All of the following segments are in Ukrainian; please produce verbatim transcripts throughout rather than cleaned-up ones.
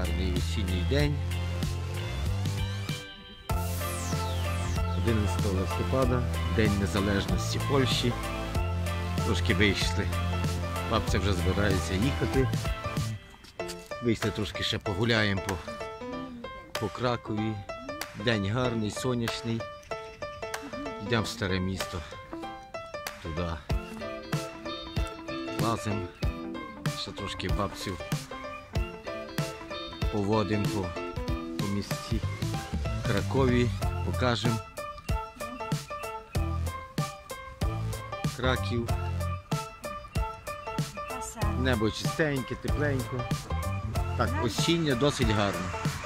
гарний осінній день. одинадцятого листопада, День Незалежності Польщі. Трошки вийшли. Бабця вже збирається їхати. Вийшли трошки ще погуляємо по, по Кракові. День гарний, сонячний. Йдемо в старе місто. Туди. Лазимо. Ще трошки бабцю поводимо по, по місті Кракові. Покажемо. Краків. Небо чистеньке, тепленько. Так, осіння досить гарно.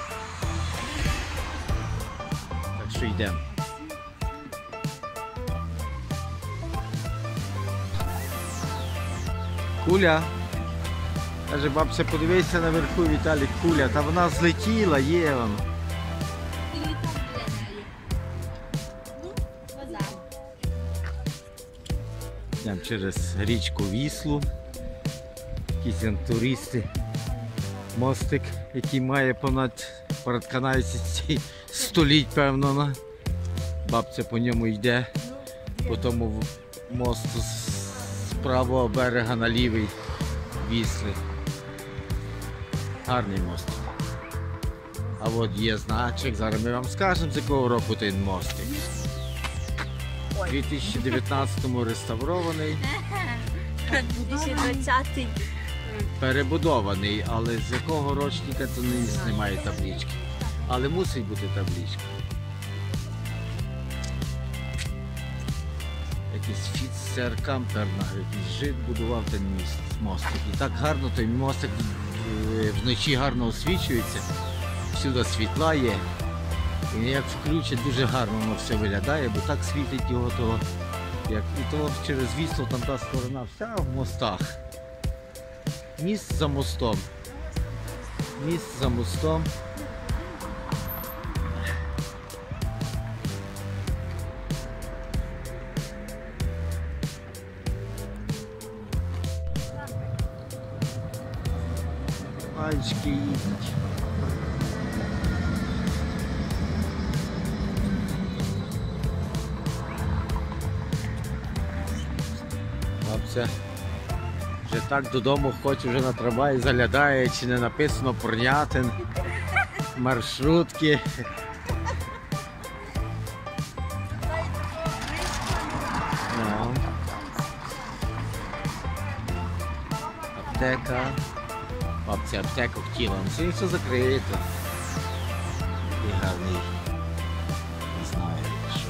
Так що йдемо. Куля. Каже, бабця, подивися наверху, Віталік, куля. Та вона злетіла, є вона. Йдемо через річку Віслу. Якісь туристи. Мостик, який має понад передканайці століть, певно. Бабця по ньому йде, по тому мосту з правого берега на лівий Вісли. Гарний мост. А от є значок, зараз ми вам скажемо, з якого року той мостик. У дві тисячі дев'ятнадцятому реставрований. дві тисячі двадцятий. Перебудований, але з якого рочника то немає таблички. Але мусить бути табличка. Якийсь фіцер-камперна, якийсь жид будував той мостик. І так гарно той мостик вночі гарно освічується. Всюди світла є. І як включить, дуже гарно воно все виглядає, бо так світить його того. Як і то через Віслу там та сторона вся в мостах. Міст за мостом. Міст за мостом. Мальчики їдуть. Бабця вже так додому хоче, вже на трамваї заглядає, чи не написано Порнятин, маршрутки. No. Аптека. Бабця аптеку хотіла, але сьогодні все закрито. І гарний. Не знаю, що.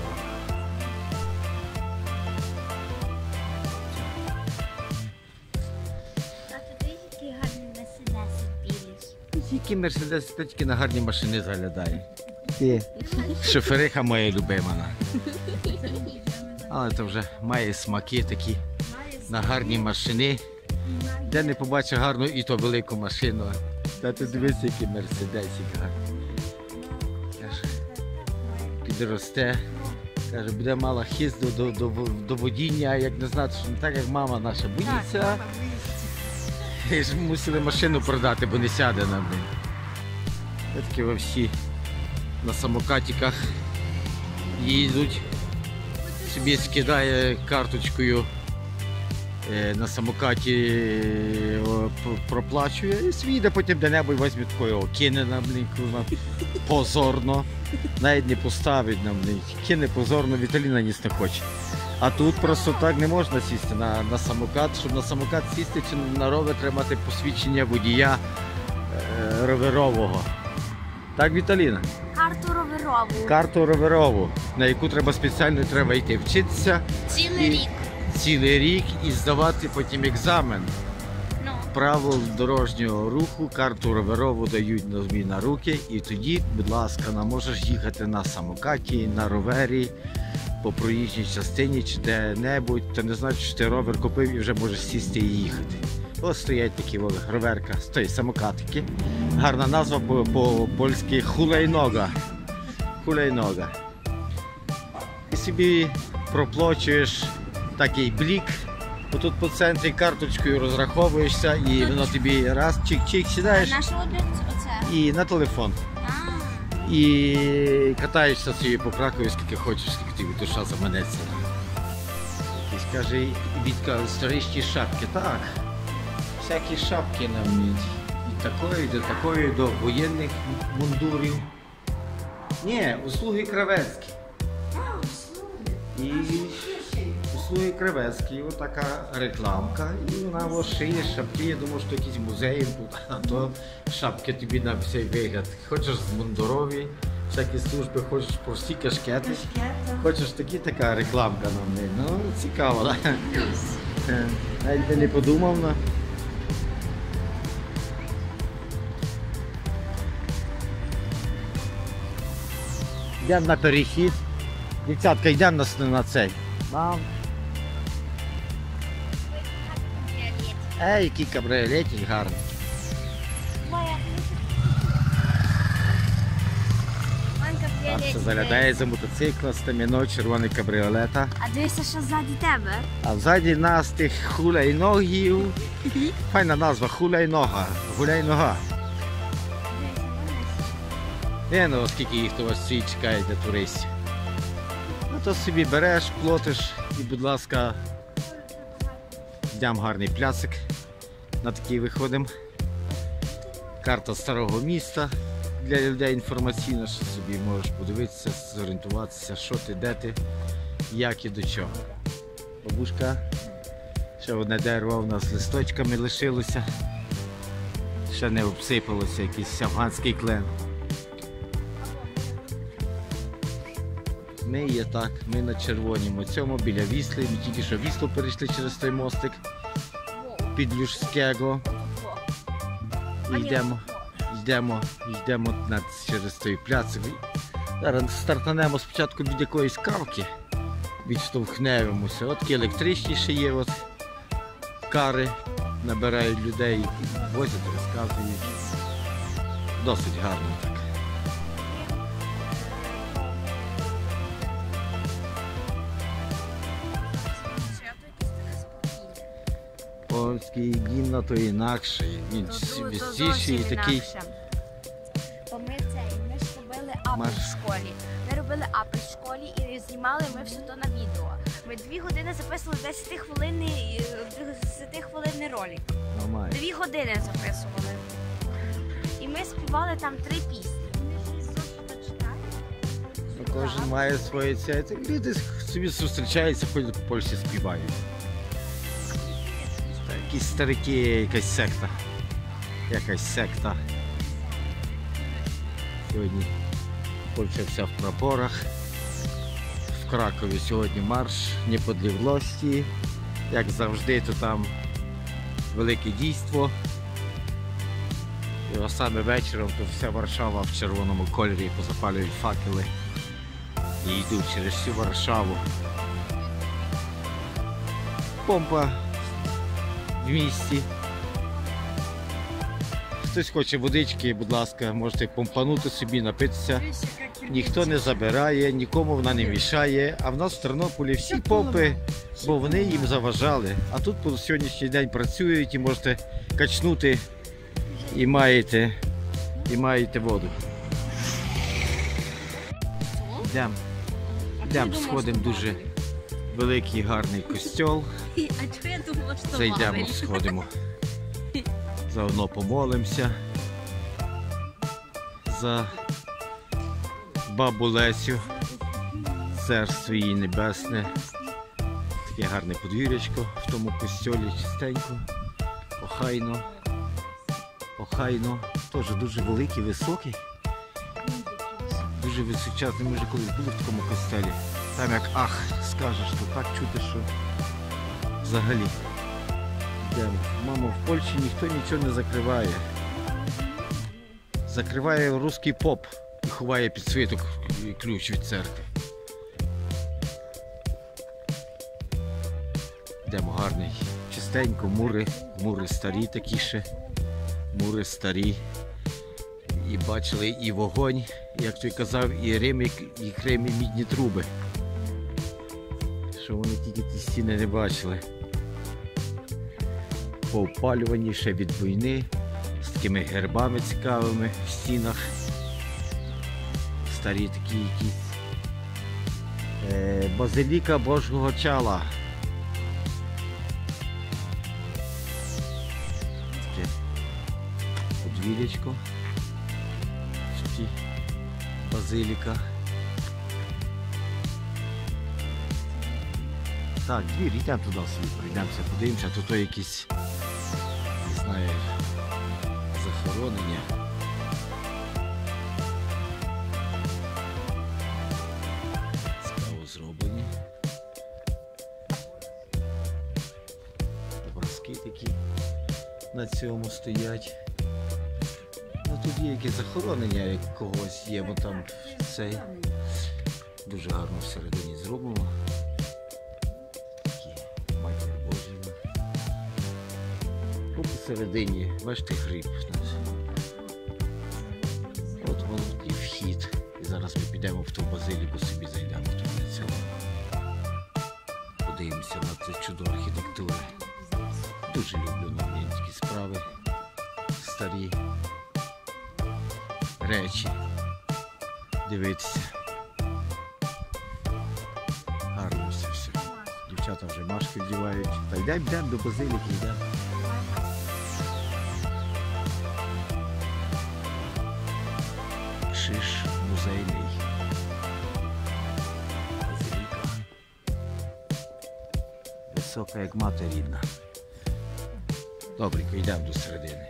Який гарний мерседес білий. Тільки мерседес тільки на гарні машини заглядає. Ти. Шофериха моя любима. Але це вже має смаки такі на гарні машини. Де не побачив гарну і то велику машину. Та ти дивись, який мерседесик гарний. Каже, підросте. Каже, буде мала хист до, до, до водіння, як не знати, що не так, як мама наша боїться. І ж мусили машину продати, бо не сяде на неї. Такі всі на самокатиках їдуть. Собі скидає карточкою на самокаті, проплачує і свійде, потім де-небудь візьме такого, кине на блінку, позорно. Навіть не поставить на блінку, кине позорно, Віталіна ніс не хоче. А тут просто так не можна сісти на, на самокат. Щоб на самокат сісти чи на ровер, треба мати посвідчення водія е, роверового. Так, Віталіна? Карту роверову. Карту роверову, на яку треба спеціально треба йти вчитися. Цілий і, рік. Цілий рік і здавати потім екзамен. Ну. Правил дорожнього руху, карту роверову дають на, на руки. І тоді, будь ласка, можеш їхати на самокаті, на ровері, по проїжджій частині чи де-небудь, то не значить, що ти ровер купив і вже можеш сісти і їхати. Ось стоять такі роверка, стоять самокатики. Гарна назва по-польськи хулейнога. Хулейнога. І собі проплачуєш такий блік Отут по центрі карточкою розраховуєшся і воно тобі раз, чик-чик, сідаєш А наше оце? і на телефон. А, І катаєшся собі по Кракові, скільки хочеш, скільки тобі душа заманеться. Якісь, каже, Вітка, історичні шапки. Так, всякі шапки нам вміють. І такої, до такої, до воєнних мундурів. Ні, услуги кравецькі. І услуги кравецькі, отака рекламка. І вона ось шиє шапки. Я думав, що якісь музеї тут, а то шапки тобі на всій вигляд. Хочеш мундурові, всякі служби, хочеш прості кашкети. Хочеш такі, така рекламка на неї. Ну, цікаво, так? Навіть би не подумав, на. Йдемо на перехід. Дівчатка, йдемо на, на цей. Мам. Ей, який кабріолетик гарний. Так, що заглядає за мотоцикла, стаміно, червоний кабріолета. А дивися, що ззаді тебе. А ззаді нас тих хулайногів. Файна назва, хулайнога. Гуляй-нога. Не, ну оскільки їх то ось всі чекають для туристів. Ну то собі береш, платиш і, будь ласка, йдемо гарний пляцик. На такий виходимо. Карта старого міста для людей інформаційна, що собі можеш подивитися, зорієнтуватися, що ти, де ти, як і до чого. Бабушка, ще одне дерево у нас з листочками лишилося. Ще не обсипалося, якийсь афганський клен. Ми є так, ми на червоному цьому, біля Вісли, ми тільки що Віслу перейшли через той мостик під Люшського. І йдемо, йдемо, йдемо над, через той пляцик. Зараз стартанемо спочатку від якоїсь кавки, відштовхнемося. От такі електричні ще є, от кари набирають людей, возять, розказують. Досить гарно так. Польський гімн, то інакший, він свістіший, такий. Бо ми це, ми ж робили апи в школі. Ми робили апи в школі і знімали ми все то на відео. Ми дві години записували десятихвилинний десятихвилинний ролик. Нормально. Дві години записували. І ми співали там три пісні. Ну, кожен має своє це. Люди собі зустрічаються, ходять по Польщі співають. Якісь старики, якась секта. Якась секта. Сьогодні Польща вся в прапорах. В Кракові сьогодні марш Неподлеглості. Як завжди, то там велике дійство. І саме вечором то вся Варшава в червоному кольорі, позапалюють факели і йдуть через всю Варшаву. Помпа в місті. Хтось хоче водички, будь ласка, можете помпанути собі, напитися. Ніхто не забирає, нікому вона не мішає. А в нас в Тернополі всі помпи, бо вони їм заважали. А тут по сьогоднішній день працюють і можете качнути і маєте, і маєте воду. Йдемо. Йдемо, сходимо дуже великий гарний костьол. Зайдемо, сходимо. Заодно помолимося за бабу Лесю, царство її небесне. Таке гарне подвір'ячко в тому костьолі, чистенько, охайно, охайно. Теж дуже великий, високий. Дуже височезний. Ми вже колись були в такому костелі. Там як ах, скажеш, то так чути, що взагалі. Йдемо. Мамо, в Польщі ніхто нічого не закриває. Закриває русський поп і ховає під свиток ключ від церкви. Йдемо гарний. Чистенько, мури, мури старі такі ще. Мури старі. І бачили і вогонь, як той казав, і Рим, і Крим, і мідні труби. Що вони тільки ті стіни не бачили. поопалювані ще від війни, з такими гербами цікавими в стінах. Старі такі якісь. Е, Базиліка Божого Чала. Таке подвір'ячко. Базиліка. Так, двір, йдемо туди собі, прийдемося, подивимося, тут то якісь, не знаю, захоронення. Цікаво зроблені. Образки такі на цьому стоять. Ну тут є якесь захоронення як когось є, бо там цей дуже гарно всередині зроблено. Матір Божа. Тут посередині, бачите, гриб. От воно і вхід. І зараз ми підемо в ту базиліку, собі зайдемо туди на цьому. Подивимося на цю чудову архітектуру. Дуже люблю новинські справи. Старі речі. Дивіться. Гарно все все. Дівчата вже машки вдівають. Та йдемо, йдемо до базиліки, йдемо. Шиш музейний. Базиліка. Висока, як мати рідна. Добренько, йдемо до середини.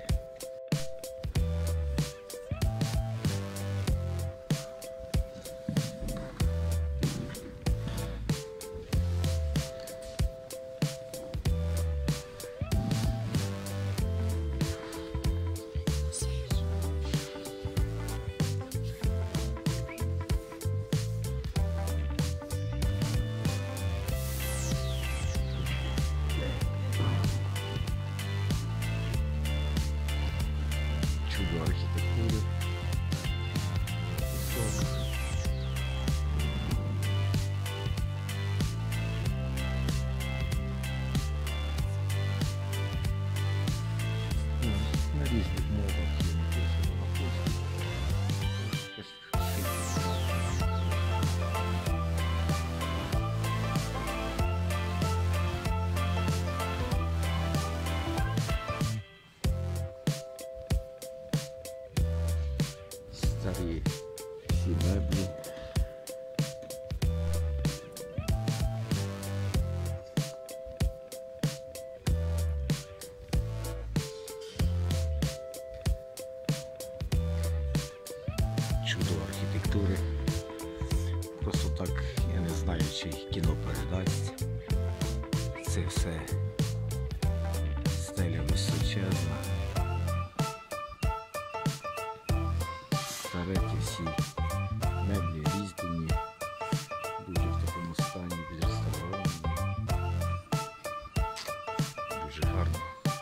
Чудо архітектури. Високо. На різних мовах є написано на польській. Старі всі меблі. Чудо архітектури. Просто так, я не знаю, чи кіно передасть. Це все стеля височезна. Стареті всі меблі різні, дуже в такому стані відреставровані. Дуже гарно.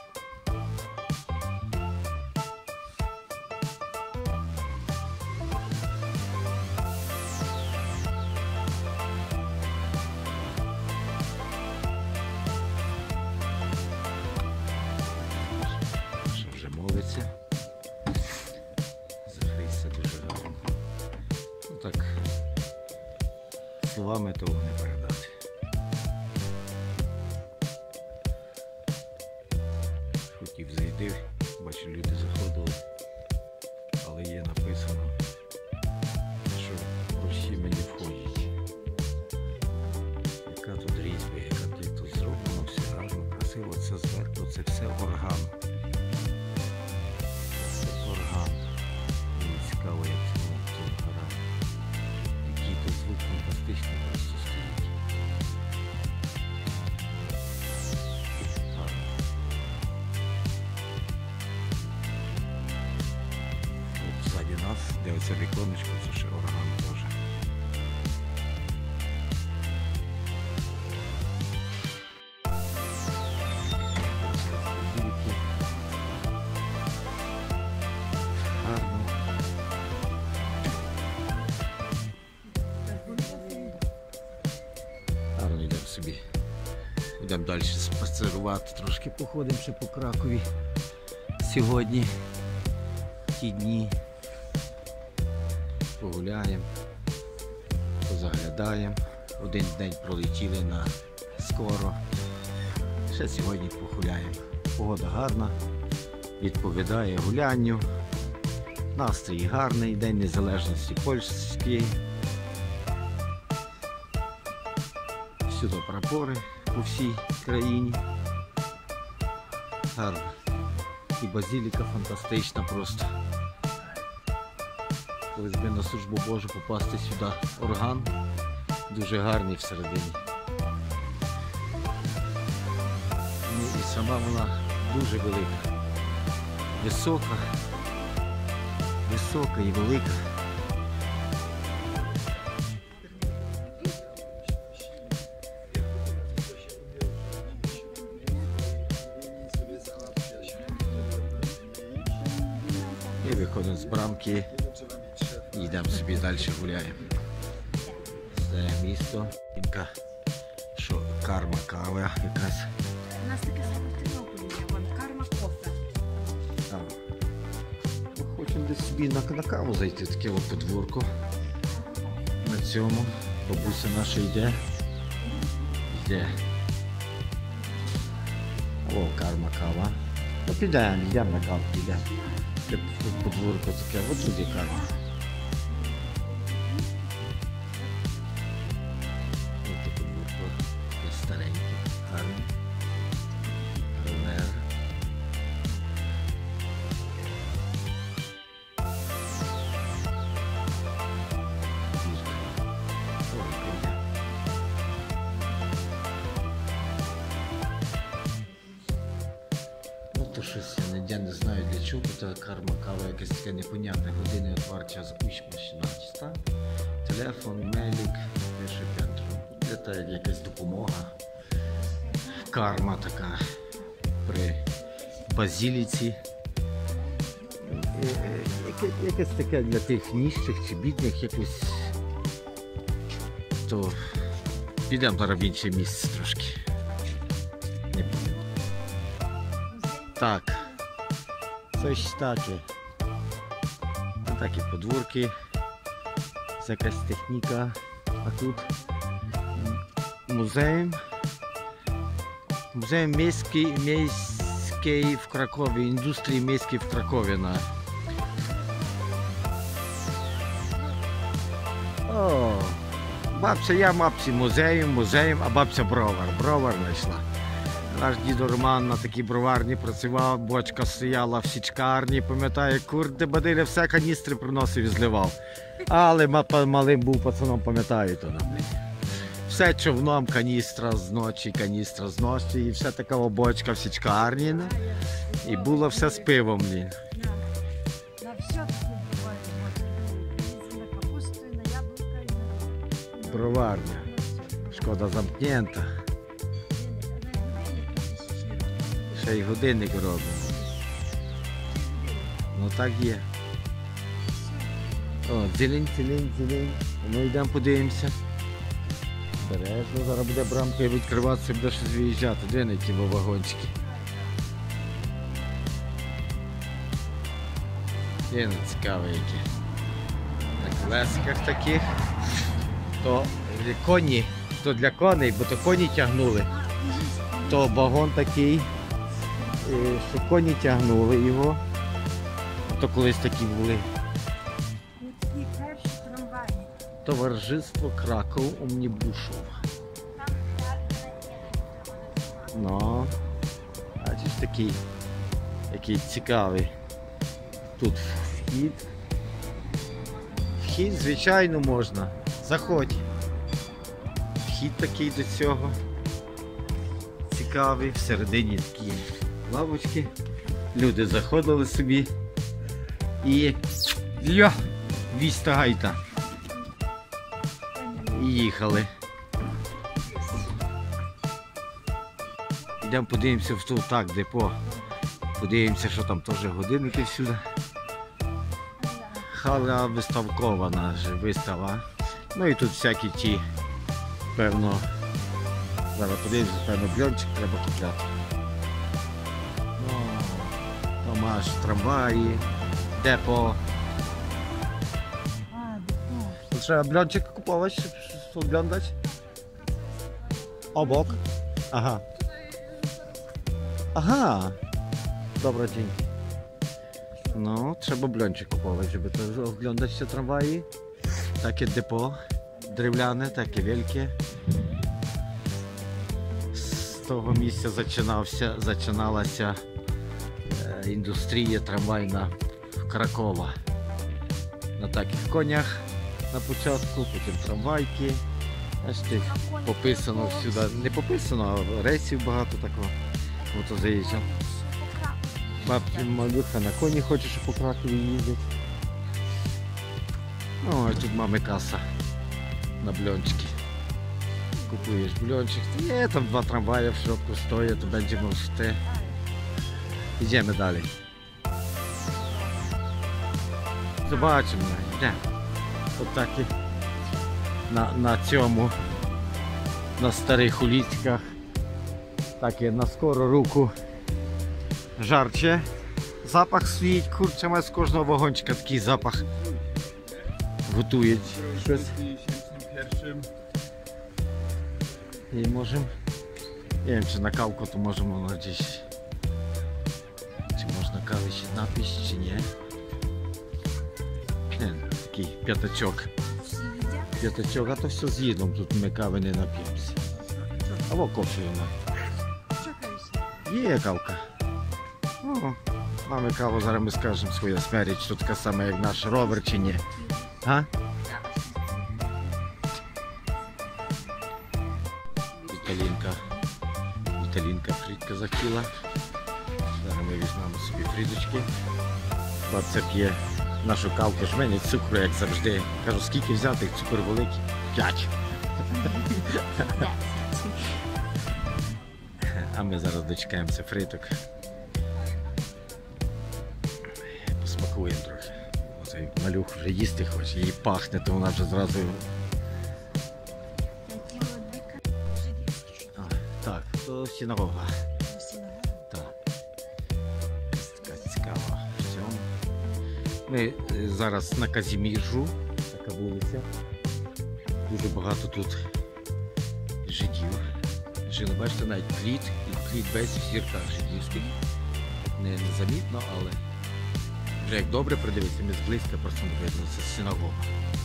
Що вже молиться. Так, словами того не передати. Хотів зайти, бачу, люди заходили, але є написано, що гроші мені входять. Яка тут різьба, яка тут зроблено, все гарно, красиво, це зверху, це все орган. Це орган. Мені цікаво, як це воно тут грає. Який-то звук фантастичний просто стоїть. Гарно. От ззаді нас, де оце віконечко, це ще орган теж. Гарно. Гарно, йдемо собі. Йдемо далі. сирувати, трошки походимо ще по Кракові сьогодні, ті дні. Погуляємо, позаглядаємо. Один день пролетіли на скоро. Ще сьогодні погуляємо. Погода гарна, відповідає гулянню. Настрій гарний, День Незалежності польський. Всюди прапори по всій країні. Гарно. І базиліка фантастична просто. Колись би на службу Божу попасти сюди. Орган дуже гарний всередині. Ну і сама вона дуже велика. Висока. Висока і велика. І виходимо з брамки і йдемо собі далі гуляємо. Це місто. Що карма кава якась. У нас таке саме в Тернополі є, вон карма кофе. Хочемо десь собі на, на каву зайти, таке от подвірко. На цьому бабуся наша йде. Йде. О, карма кава. Ну підемо, йдемо на каву, підемо. Це подвірко таке, от тут є карма. Ось таке подвірко, таке стареньке, гарне. Ровер. Щось я не знаю для чого, та карма кава якась така непонятна, години отвар, час кущ, шістнадцять. Телефон, мелік, перше п'ятро. Це якась допомога. Карма така при базіліці. Якась така для тих ніжчих чи бідних якось. То підемо зараз в інше місце трошки. Не пам'ятаю. Так, coś таке. Такі подвірки, якась техніка, а тут музей, музей міський, міський в Кракові, індустрії міської в Кракові. О, бабця, я бабці музеєм, музеєм, а бабця бровар, бровар знайшла. Наш дідо Роман на такій броварні працював, бочка стояла в січкарні, пам'ятаю, курди бадиля, все каністри приносив і зливав. Але малим був пацаном, пам'ятаю то. Все човном, каністра з ночі, каністра з ночі, і все така бочка в січкарні. І було все з пивом. Броварня. Шкода замкнента. Ще й годинник робимо. Ну так є. О, дзелень, дзелень, дзелень. Ми йдемо подивимося. Бережно, зараз буде брамка відкриватися, буде щось виїжджати. Де не ті вагончики? Є не цікаві які. На колесиках таких. То коні, то для коней, бо то коні тягнули. То вагон такий, що коні тягнули його. То колись такі були. Товариство Краков Омнібушов. Ну, бачиш такий, який цікавий. Тут вхід. Вхід, звичайно, можна. Заходь. Вхід такий до цього. Цікавий, всередині такі лавочки. Люди заходили собі і йо, віста гайта. І їхали. Йдемо подивимося в ту так депо. Подивимося, що там теж годинники всюди. Хала виставкова наша вистава. Ну і тут всякі ті, певно, Зараз подивимося, певно, бльончик треба купляти. О, там аж трамваї, депо. Тут треба бльончик купувати, щоб бльондати. Обок. Ага. Ага. Добре, день. Ну, треба бльончик купувати, щоб оглядати трамваї. Таке депо древляне, таке велике. З того місця починався, починалася е, індустрія трамвайна в Кракова. На таких конях на початку, потім трамвайки. Бачите, пописано всюди. Не пописано, а рейсів багато такого. Ото заїжджав. Бабці малюха на коні хоче, щоб по Кракові їздять. Ну, а тут мами каса на бльончики. Купуєш бльончик. Є там два трамваї в шробку стоять, то будемо встати. Йдемо далі. Побачимо, йдемо. Отак і на, на цьому, на старих уліцьках, так і на скору руку жарче. Запах стоїть, курча має з кожного вагончика такий запах. Готують щось. І можемо, я чи на кавку, то можемо надіюсь. Чи можна кави ще напись, чи ні. Не, такий п'ятачок. П'ятачок, а то все з їдом, тут ми кави не нап'ємося. Або кофе вона. Є кавка. О, мами каву, зараз ми скажемо своє смерить, що така сама, як наш ровер, чи ні. А? Віталінка. Віталінка Фрідка захотіла. Зараз ми візьмемо собі Фрідочки. Бабця п'є нашу кавку, жменять цукру, як завжди. Кажу, скільки взяти, цукор великий? П'ять. А ми зараз дочекаємося Фрідок. Посмакуємо трохи. Оцей малюх вже їсти хоче, їй пахне, то вона вже зразу... А, так, то синагога. Так. Така цікава в цьому. Ми зараз на Казіміржу, така вулиця. Дуже багато тут жидів. Жили, бачите, навіть плід, і плід весь в зірках жидівських. Не, не замітно, але вже як добре придивитися, ми зблизька просто не видно, це синагога.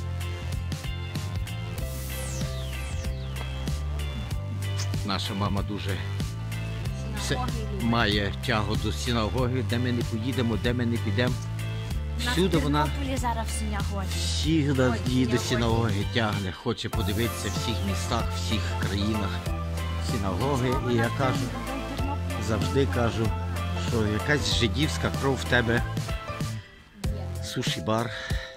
Наша мама дуже все, має тягу до синагоги, де ми не поїдемо, де ми не підемо. Всюди вона зараз в синагогі. Всюди її до синагоги тягне, хоче подивитися в всіх містах, в всіх країнах синагоги. І я кажу, завжди кажу, що якась жидівська кров в тебе, суші-бар,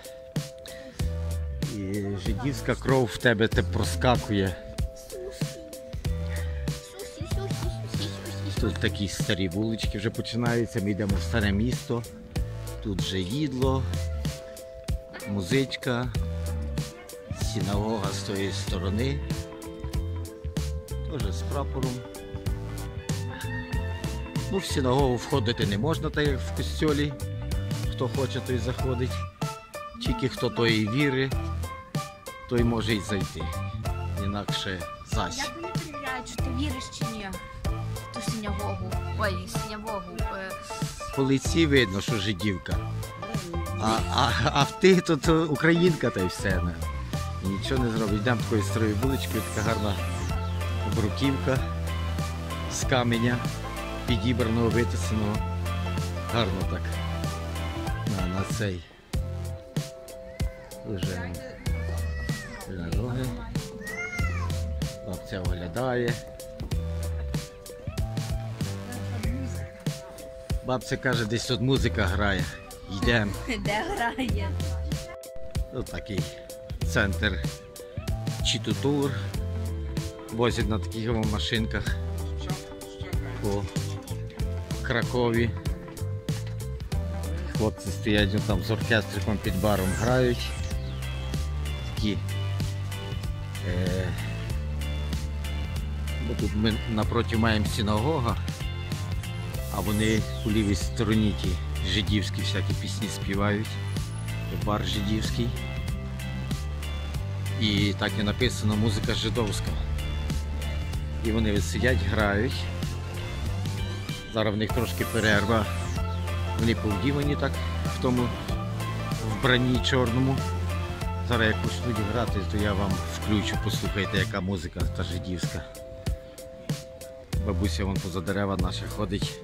і жидівська кров в тебе те проскакує. Тут такі старі вулички вже починаються, ми йдемо в старе місто. Тут вже їдло, музичка, синагога з тої сторони, теж з прапором. Ну, в синагогу входити не можна, так як в костьолі. Хто хоче, той заходить. Тільки хто тої віри, той може й зайти. Інакше зась. Як вони перевіряють, що ти віриш чи ні? В ту синагогу. Ой, синагогу. По лиці видно, що жидівка. А, а, а в ти то, то українка, та й все. Не. І нічого не зробить. Йдемо такою старою вуличкою, така гарна бруківка з каменя, підібраного, витисаного. Гарно так. На, на цей. Вже дороги. Бабця оглядає. Бабця каже, десь тут музика грає. Йдемо. Де грає? Ось такий центр Читутур. Возять на таких машинках по Кракові. Хлопці стоять там з оркестриком під баром грають. Такі е, Бо тут ми напроти маємо синагога, а вони у лівій стороні ті жидівські всякі пісні співають. Бар жидівський. І так і написано музика жидовська. І вони сидять, грають. Зараз в них трошки перерва. Вони повдівані так в тому вбранні чорному. Зараз як почнуть грати, то я вам включу, послухайте, яка музика та жидівська. Бабуся вон поза дерева наша ходить,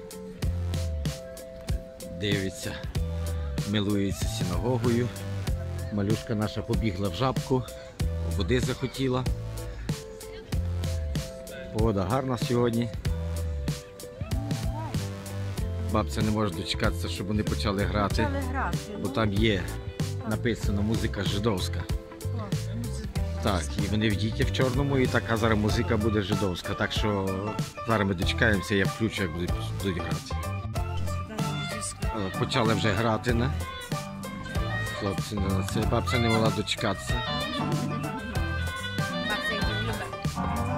дивиться, милується синагогою. Малюшка наша побігла в жабку, води захотіла. Погода гарна сьогодні. Бабця не може дочекатися, щоб вони почали грати, бо там є написано музика жидовська. Так, і вони в діті в чорному, і така зараз музика буде жидовська. Так що зараз ми дочекаємося, я включу, як будуть, будуть грати. Почали вже грати, не? Хлопці, на це бабця не могла дочекатися. Бабця їх любить.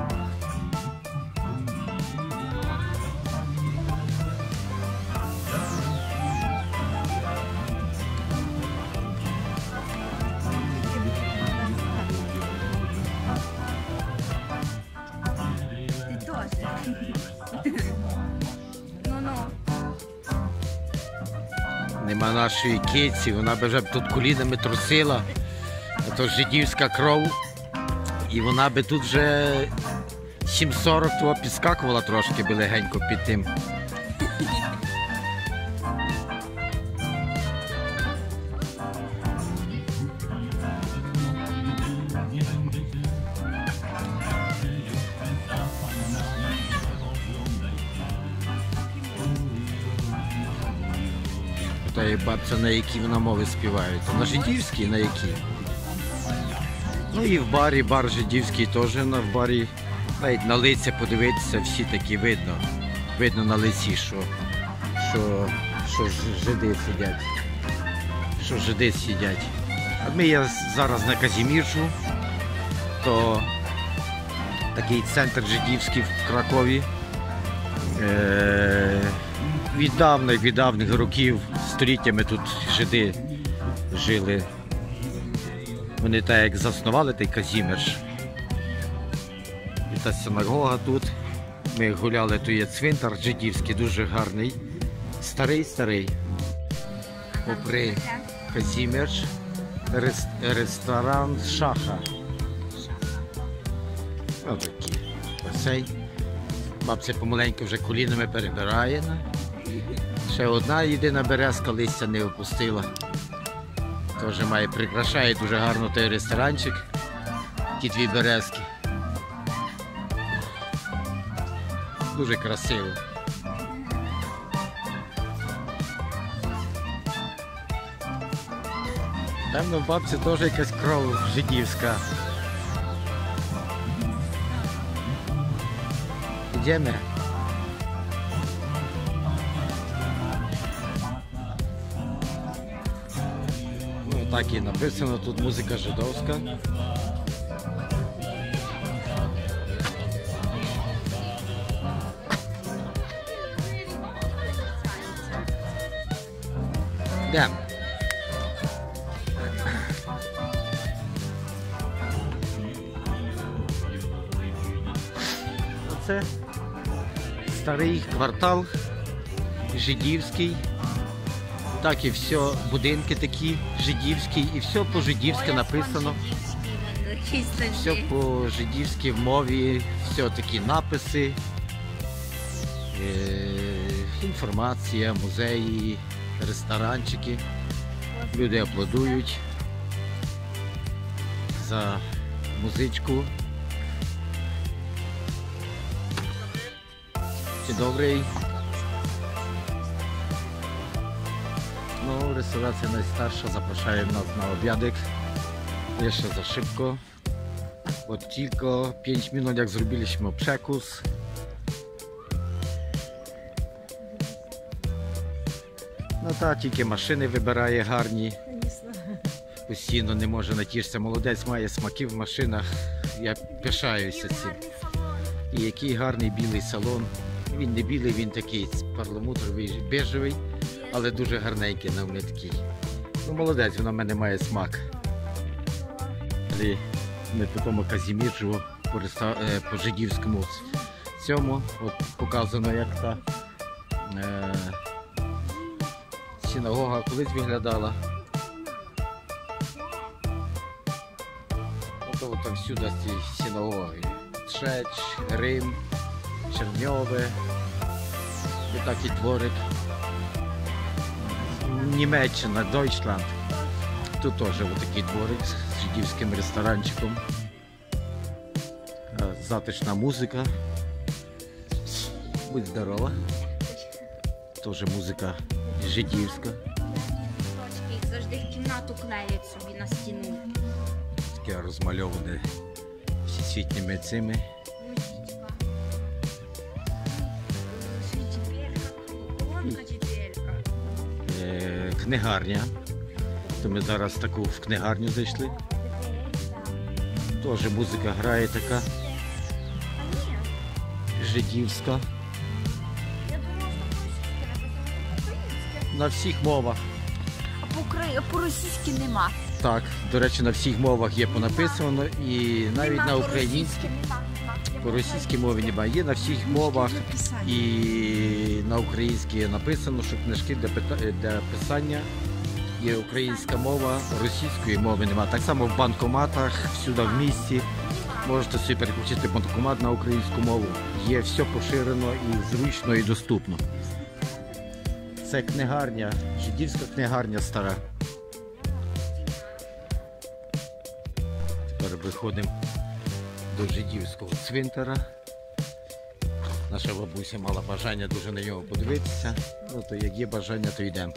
Ти теж. Ну-ну. Нема нашої киці, вона б вже тут колінами трусила, а то жидівська кров, і вона би тут вже сім сорок того підскакувала трошки би легенько під тим. Та і бабця, на які вона мови співають. На жидівській, на які. Ну і в барі, бар жидівський теж на в барі. Навіть на лиця подивитися, всі такі видно. Видно на лиці, що, що, що жиди сидять. Що жиди сидять. А ми є зараз на Казімірчу, то такий центр жидівський в Кракові. Е Від давних, від давних років, століттями тут жиди жили. Вони так як заснували той Казімірч. І та синагога тут. Ми гуляли, тут є цвинтар жидівський, дуже гарний. Старий-старий. Попри Казімірч, ресторан Шаха. Ось такий басейн. Бабця помаленьку вже колінами перебирає. Ще одна єдина березка листя не опустила. Теж має, прикрашає дуже гарно той ресторанчик. Ті дві березки. Дуже красиво. Певно, в бабці теж якась кров жидівська. Йдемо. Ну, так і написано, тут музика жидовська. Йдемо. Оце старий квартал жидівський. Так і все, будинки такі жидівські, і все по-жидівськи написано. Все по-жидівськи в мові, все такі написи, е інформація, музеї, ресторанчики. Люди аплодують за музичку. Dzień dobry. No, restauracja najstarsza, zapraszają nas na obiadek. Jeszcze za szybko. Bo tylko pięć minut jak zrobiliśmy przekus. No ta, тільки машини вибирає гарні. Постійно не може натішитися. Молодець має смаки в машинах. Я пишаюся цим. І який гарний білий салон. Він не білий, він такий перламутровий, бежевий, але дуже гарненький на мене такий. Ну, молодець, вона в мене має смак. Ми по тому Казіміржу, по, по жидівському цьому, от показано, як та е, синагога колись виглядала. Ото там всюди ці синагоги. Тшеч, Рим, Черньове, і так і дворик. Німеччина, Дойчланд. Тут теж отакий дворик з жидівським ресторанчиком. Затишна музика. Будь здорова. Теж музика жидівська. Точки, завжди в кімнату клеять собі на стіну. Таке розмальоване всесвітніми цими. Е, книгарня. То ми зараз таку в книгарню зайшли. Теж музика грає така жидівська. На всіх мовах. А по-російськи нема. Так, до речі, на всіх мовах є понаписано і навіть на українській. По російській мові немає. Є на всіх мовах і на українській є написано, що книжки для, для писання є українська мова, російської мови немає. Так само в банкоматах, всюди в місті. Можете собі переключити банкомат на українську мову. Є все поширено і зручно, і доступно. Це книгарня, жидівська книгарня стара. Тепер виходимо до жидівського цвинтара. Наша бабуся мала бажання дуже на нього подивитися. Ну то як є бажання, то йдемо.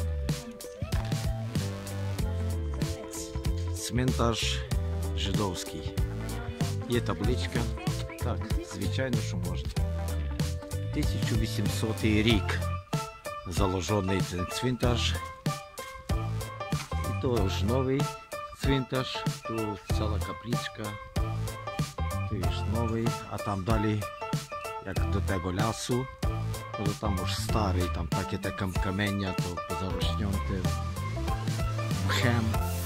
Цвинтар жидовський. Є табличка. Так, звичайно, що можна. тисяча вісімсотий рік заложений цей цвинтар. І то ж новий цвинтар, то ціла капличка, то ж новий, а там далі, як до того лясу, то там уж старий, там таке таке камення, то позарощньонте мхем,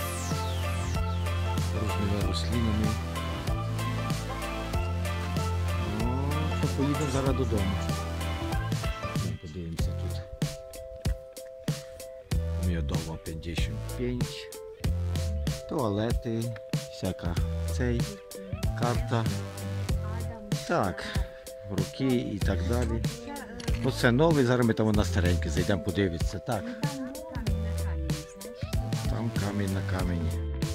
різними рослинами. Ну, то поїдемо зараз додому. Подивимося тут. М'ядова п'ятдесят п'ять. Туалети, всяка цей, карта. Так, руки і так далі. Оце новий, зараз ми там на старенький зайдемо подивитися. Так. Там камінь на камені.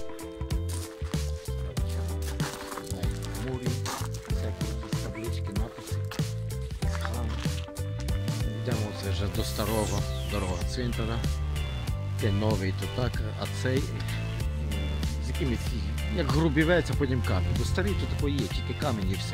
Мурі, всякі якісь таблички, написи. Йдемо це вже до старого, дорогого цвинтара. Це новий, то так, а цей з якимись, як грубівець, а потім камінь. Бо старий то такий є, тільки камінь і все.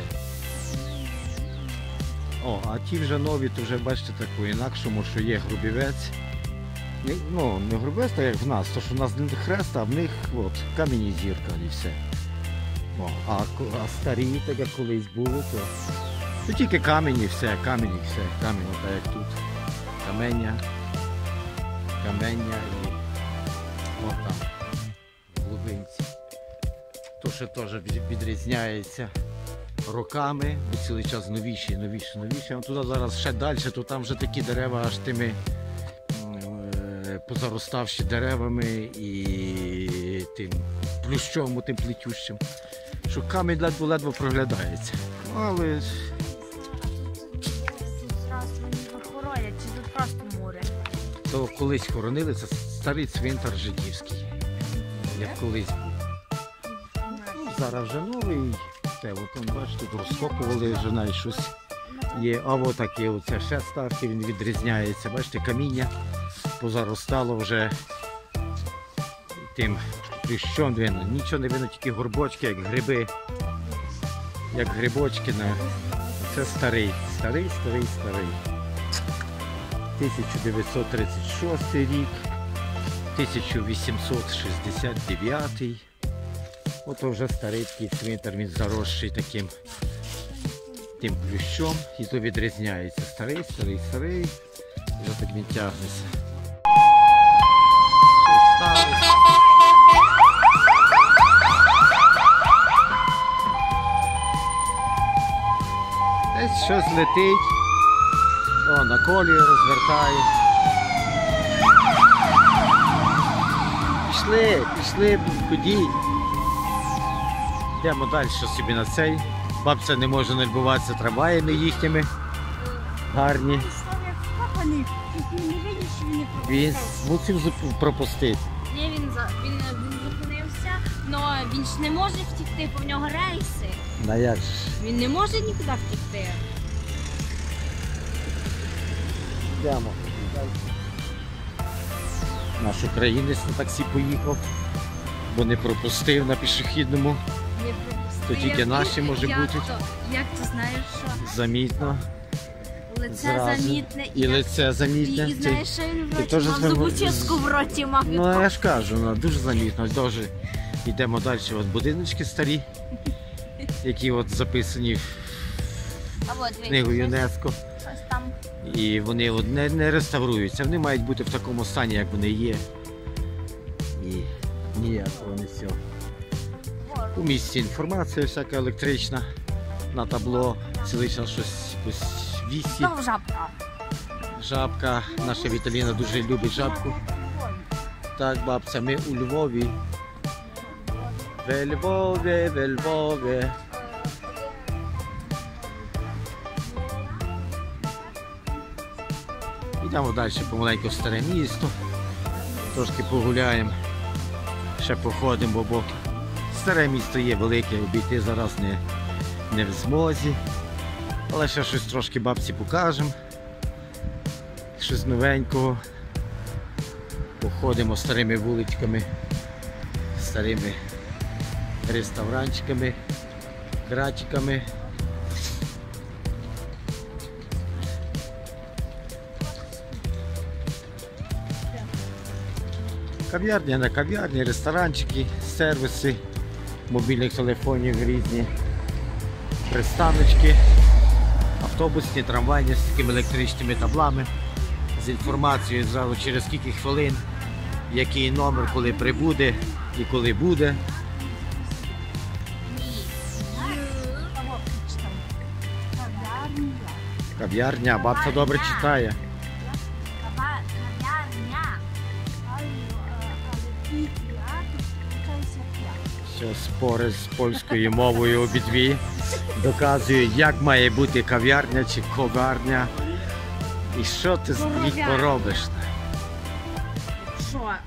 О, а ті вже нові, то вже бачите таку інакшому, що є грубівець. Ну, не грубівець, так як в нас, то що в нас не хрест, а в них от, камінь і зірка і все. О, а, а старі, так як колись були, то, то тільки камінь і все, камінь і все, камінь, так як тут. Камення, камення і от там, в глибинці. То ще теж відрізняється роками, бо цілий час новіші, новіші, новіші. А туди зараз ще далі, то там вже такі дерева аж тими е, позароставші деревами і тим плющом, тим плетющим, що камінь ледве-ледве проглядається. Але то колись хоронили, це старий цвинтар жидівський, як колись був. Ну, зараз вже новий, те, от там, бачите, тут розкопували вже навіть щось є, а от таке, оце ще старший, він відрізняється, бачите, каміння позаростало вже тим плющом, видно, нічого не видно, тільки горбочки, як гриби, як грибочки, на... це старий, старий, старий, старий. тисяча дев'ятсот тридцять шостий рік, тисяча вісімсот шістдесят дев'ятий. Ото вже старий такий цвинтар, він заросший таким тим плющом, і то відрізняється. Старий, старий, старий, вже так він тягнеться. Що сталося? Десь щось летить, о, на колії розвертає. Пішли, пішли, ходіть. Йдемо далі собі на цей. Бабця не може не любуватися трамваями їхніми. Гарні. Він мусив зуп- пропустити. Ні, він, за- він, він зупинився, але він ж не може втікти, бо в нього рейси. На як ж? Він не може нікуди втікти. Йдемо. Наш українець на таксі поїхав, бо не пропустив на пішохідному. Не пропустив. То тільки наші, може Як бути. то? Як ти знаєш, що Замітно. лице Зразу. замітне І як- лице замітне. І, і знаєш, що він в ти роті теж мав з ним- зубочистку в роті мав. Ну я ж кажу, ну, дуже замітно. Дуже. Йдемо далі. От будиночки старі, які от записані в А от, дивись, книгу щось- ЮНЕСКО. щось там. І вони от не, не реставруються. Вони мають бути в такому стані, як вони є. І ніякого не цього. У місті інформація всяка електрична на табло, цілий час щось якось вісі. Знову жабка. Жабка. Наша Віталіна дуже любить жабку. Так, бабця, ми у Львові. Ве Львові, ве Львові. Йдемо далі помаленьку в старе місто. Трошки погуляємо. Ще походимо, бо старе місто є велике, обійти зараз не, не в змозі. Але ще щось трошки бабці покажемо. Щось новенького. Походимо старими вуличками, старими реставранчиками, кратиками. Кав'ярня на кав'ярні, ресторанчики, сервіси мобільних телефонів різні, пристаночки, автобусні, трамвайні з такими електричними таблами, з інформацією зразу через скільки хвилин, який номер, коли прибуде і коли буде. Кав'ярня, бабця добре читає. Кав'ярня. Що спори з польською мовою обидві доказують, як має бути кав'ярня чи коварня. І що ти з них поробиш? Що?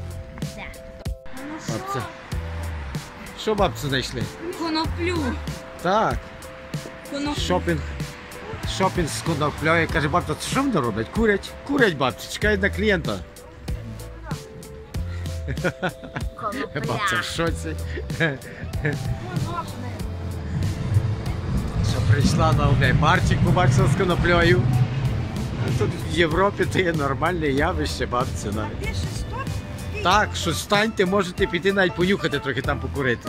Бабця. Що бабцю знайшли? Коноплю. Так, Коноплю. шопінг. Шопінг з коноплею. Каже, бабця, це що вони роблять? Курять? Курять, бабця, чекають на клієнта. Бабця в шоці. Що прийшла на марчик, побачила з коноплею. Тут в Європі це є нормальне явище, бабця. навіть. Так, що станьте, можете піти навіть понюхати, трохи там покурити.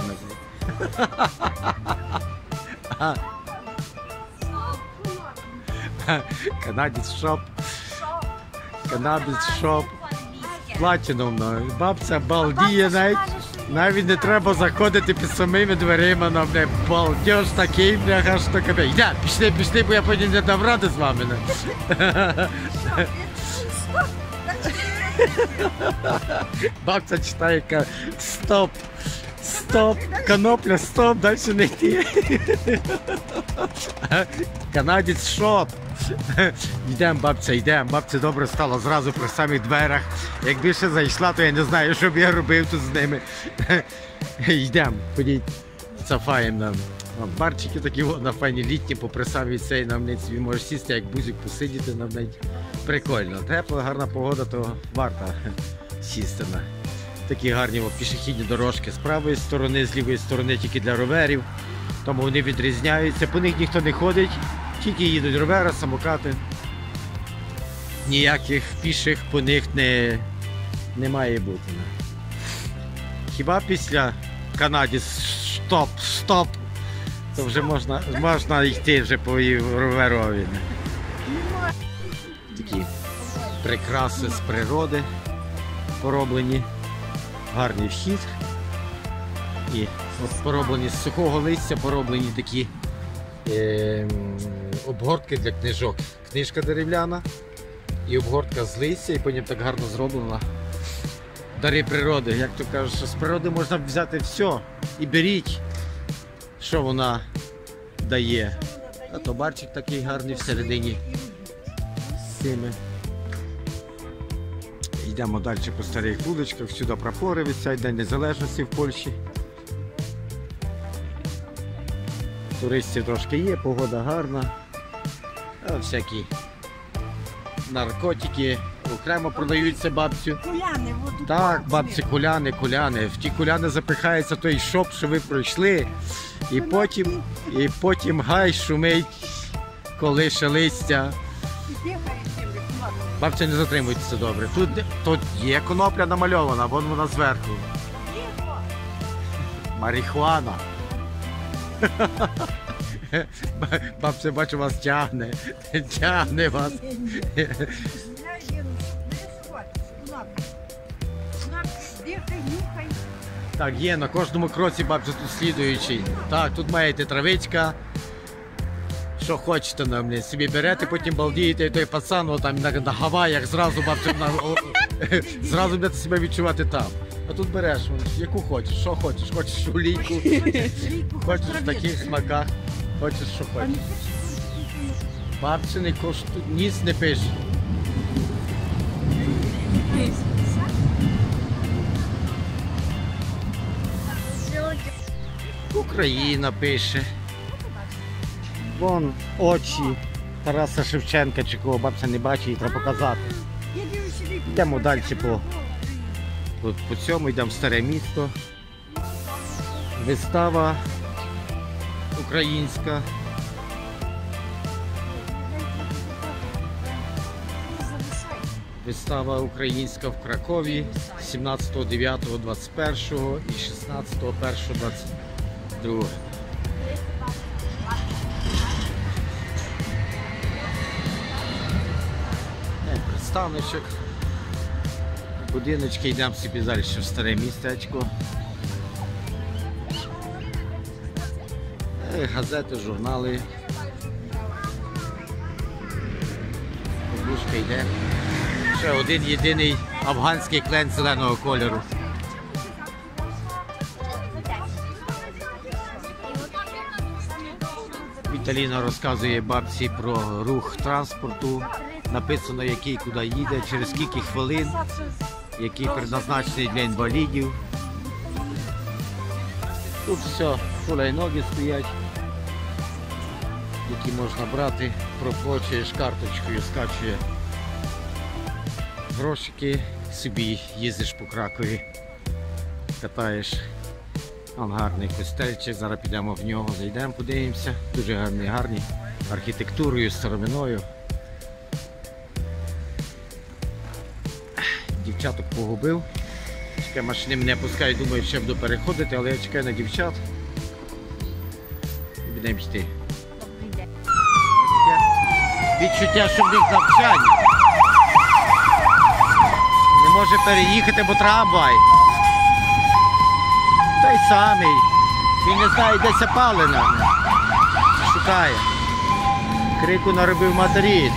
Канадець шоп. Канадець шоп. Платіном. Бабця балдіє навіть. Навіть не треба заходити під самими дверима, на бля, балдеж такий, бляха, що капець. Йде, пішли, пішли, бо я потім не дам ради з вами. Не. Бабця читає, каже, стоп, стоп, конопля, стоп, далі не йти. Канадець шоп. Йдемо, бабця, йдемо. Бабця добре стала зразу при самих дверях. Якби ще зайшла, то я не знаю, що б я робив тут з ними. Йдемо, ходіть, цафаємо нам. Барчики такі на файні літні, попри самі цей, нам не собі можеш сісти, як бузик посидіти, нам навіть прикольно. Тепла, гарна погода, то варто сісти на такі гарні о, пішохідні дорожки з правої сторони, з лівої сторони тільки для роверів. Тому вони відрізняються, по них ніхто не ходить, тільки їдуть ровери, самокати. Ніяких піших по них не, не має бути. Хіба після Канаді стоп, стоп, То вже можна, можна йти вже по Роверові. Такі прикраси з природи пороблені. Гарний вхід. І от пороблені з сухого листя, пороблені такі е, обгортки для книжок. Книжка дерев'яна і обгортка з листя, і потім так гарно зроблена. Дари природи, як то кажуть, що з природи можна взяти все і беріть, що вона дає. А то барчик такий гарний всередині з цими. Йдемо далі по старих вуличках, сюди прапори висять, День Незалежності в Польщі. Туристів трошки є, погода гарна. А всякі наркотики окремо продаються бабцю. Куляни, воду. Так, бабці, куляни, куляни. В ті куляни запихається той шоп, що ви пройшли. І потім, і потім гай шумить, колише листя. Бабця, не затримуйтеся добре. Тут, тут є конопля намальована, вон вона зверху. Марихуана. Бабця, бачу, вас тягне. Тягне вас. Так, є на кожному кроці, бабця, тут слідуючий. Так, тут маєте травичка. Що хочете на мене, собі берете, потім балдієте, і той пацан о, там на, на Гаваях зразу бабця, на, о, зразу будете себе відчувати там. А тут береш, яку хочеш, що хочеш, хочеш олійку, хочеш в таких смаках, хочеш, що хочеш. Бабці не коштує, ніц не пише. Україна пише. Вон очі Тараса Шевченка, чи кого бабця не бачить, їй треба показати. Йдемо далі по, по, по цьому, йдемо в старе місто. Вистава українська. Вистава українська в Кракові сімнадцятого дев'ятого двадцять першого і шістнадцятого першого двадцять другого. Представничок. Будиночки, йдемо собі далі в старе містечко. Газети, журнали. Подушка йде. Ще один єдиний афганський клен зеленого кольору. Віталіна розказує бабці про рух транспорту. Написано, який куди їде, через скільки хвилин, який предназначений для інвалідів. Тут все, ноги стоять, які можна брати, проплачуєш карточкою, скачує грошики, собі їздиш по Кракові, катаєш. Там гарний костельчик, зараз підемо в нього, зайдемо, подивимося. Дуже гарний, гарний, архітектурою, старовиною. Дівчаток погубив. Чекай, машини мене пускають, думаю, що я буду переходити, але я чекаю на дівчат. Будемо йти. Відчуття, що в них навчання. Не може переїхати, бо трамвай. Той самий. Він не знає, де ця палина. Шукає. Крику наробив матері.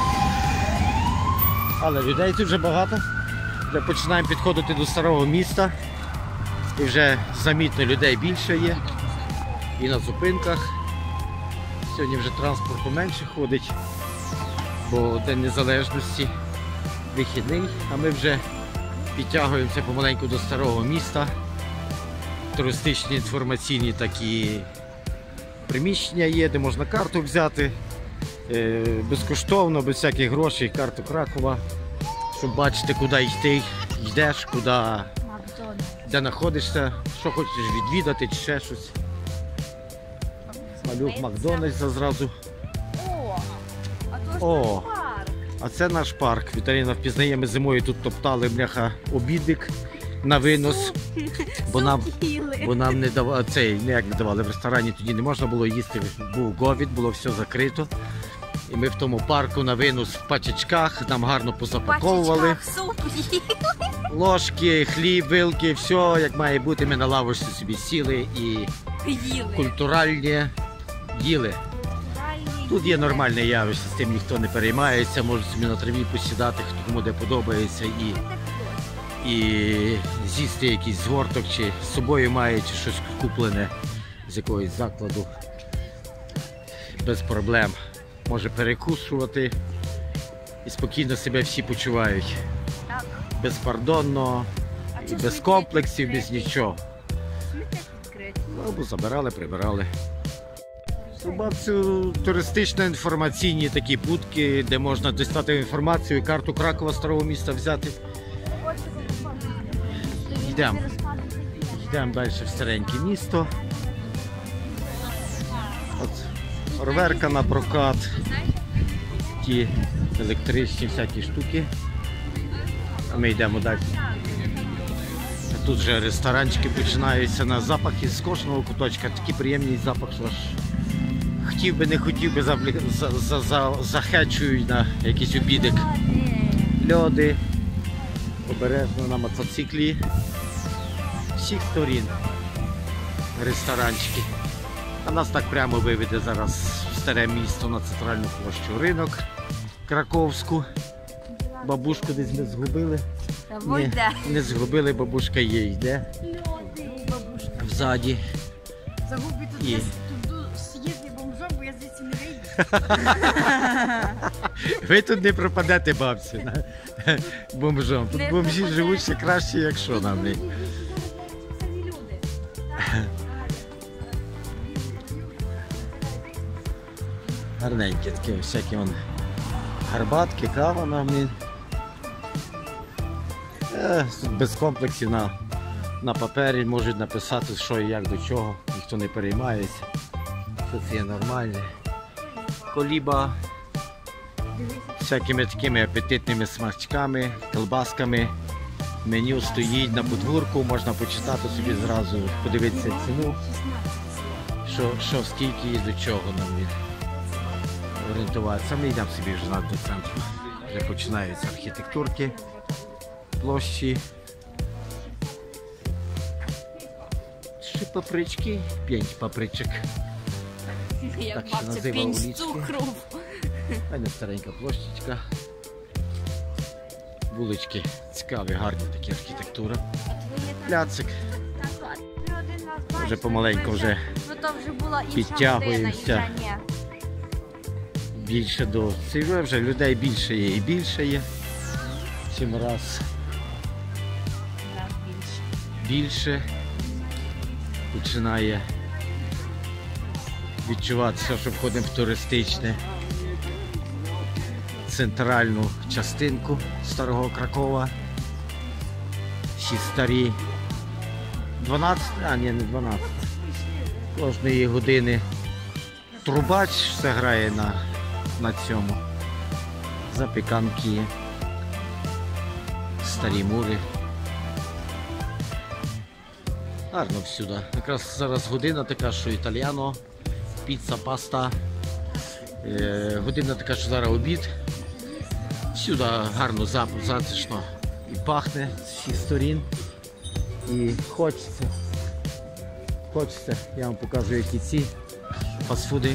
Але людей тут вже багато. Вже починаємо підходити до старого міста. І вже замітно людей більше є. І на зупинках. Сьогодні вже транспорту менше ходить, бо День Незалежності вихідний, а ми вже підтягуємося помаленьку до старого міста. Туристичні, інформаційні такі приміщення є, де можна карту взяти безкоштовно, без всяких грошей, карту Кракова, щоб бачити, куди йти, йдеш, куди, де знаходишся, що хочеш відвідати чи ще щось. Малюк Макдональдс зразу. О, а то ж О, парк. а це наш парк. Віталіна впізнає, ми зимою тут топтали, бляха, обідик. на винос, бо нам, Їли. бо нам не давали, цей, ніяк не давали в ресторані, тоді не можна було їсти, був ковід, було все закрито. І ми в тому парку на винос в пачечках, нам гарно позапаковували. Пачечках суп їли. Ложки, хліб, вилки, все як має бути, ми на лавочці собі сіли і Їли. культуральні їли. Тут є нормальне явище, з тим ніхто не переймається, можуть собі на траві посідати, хто кому де подобається, і, і з'їсти якийсь згорток, чи з собою має, чи щось куплене з якогось закладу. Без проблем. Може перекусувати і спокійно себе всі почувають. Так. Безпардонно, А і чи без смітник комплексів, без відкритий? нічого. Смітник відкритий. Ну, або забирали, прибирали. У бабцю туристично інформаційні такі будки, де можна дістати інформацію, карту Кракова, старого міста взяти. Йдемо. Йдемо далі в стареньке місто. От орверка на прокат, ті електричні всякі штуки. А ми йдемо далі. Тут вже ресторанчики починаються на запахи з кожного куточка. Такий приємний запах, що аж хотів би, не хотів би, заблі- за, за, за, захечують на якийсь обідик. Льоди, обережно на мотоциклі. Всіх сторін ресторанчики. А нас так прямо виведе зараз в старе місто на центральну площу ринок Краковську. Бабушку десь ми згубили. Та Ні, йде. не згубили, бабушка є, йде Бабушка. взаді. Загубі тут Є. десь тут сидіти бомжом, бо я звідси не вийду. Ви тут не пропадете, бабці, на- бомжом. Тут Не бомжі пропадете. живуть ще краще, якщо нам не. Самі люди. Гарненькі такі, всякі вон гарбатки, кава нам. і- Е, тут без комплексів на, на папері можуть написати, що і як до чого, ніхто не переймається. Все це є нормальне. Коліба всякими такими апетитними смачками, колбасками. Меню стоїть на подвірку, можна почитати собі зразу, подивитися ціну, що, що скільки і до чого нам від орієнтуватися. Ми йдемо собі вже назад до центру. Вже починаються архітектурки, площі. Ще папрички, п'ять папричок. Як Так, що бабця назива пінь з улічки. цукру. Файна старенька площечка. Вулички цікаві, гарні такі архітектура. Пляцик. Вже помаленьку вже Ну то вже була інша підтягуємося. година, і вже ні. більше до цього, вже людей більше є і більше є. Чим раз Так, більше. більше починає відчуватися, що входимо в туристичне центральну частинку старого Кракова. Всі старі. дванадцять, а ні, не дванадцять. Кожної години трубач все грає на, на цьому. Запіканки, старі мури. Гарно всюди. Якраз зараз година така, що італіано, піца, паста. Е, година така, що зараз обід. Всюди гарно, зап- затишно і пахне з всіх сторін. І хочеться. Хочеться. Я вам покажу, які ці фастфуди,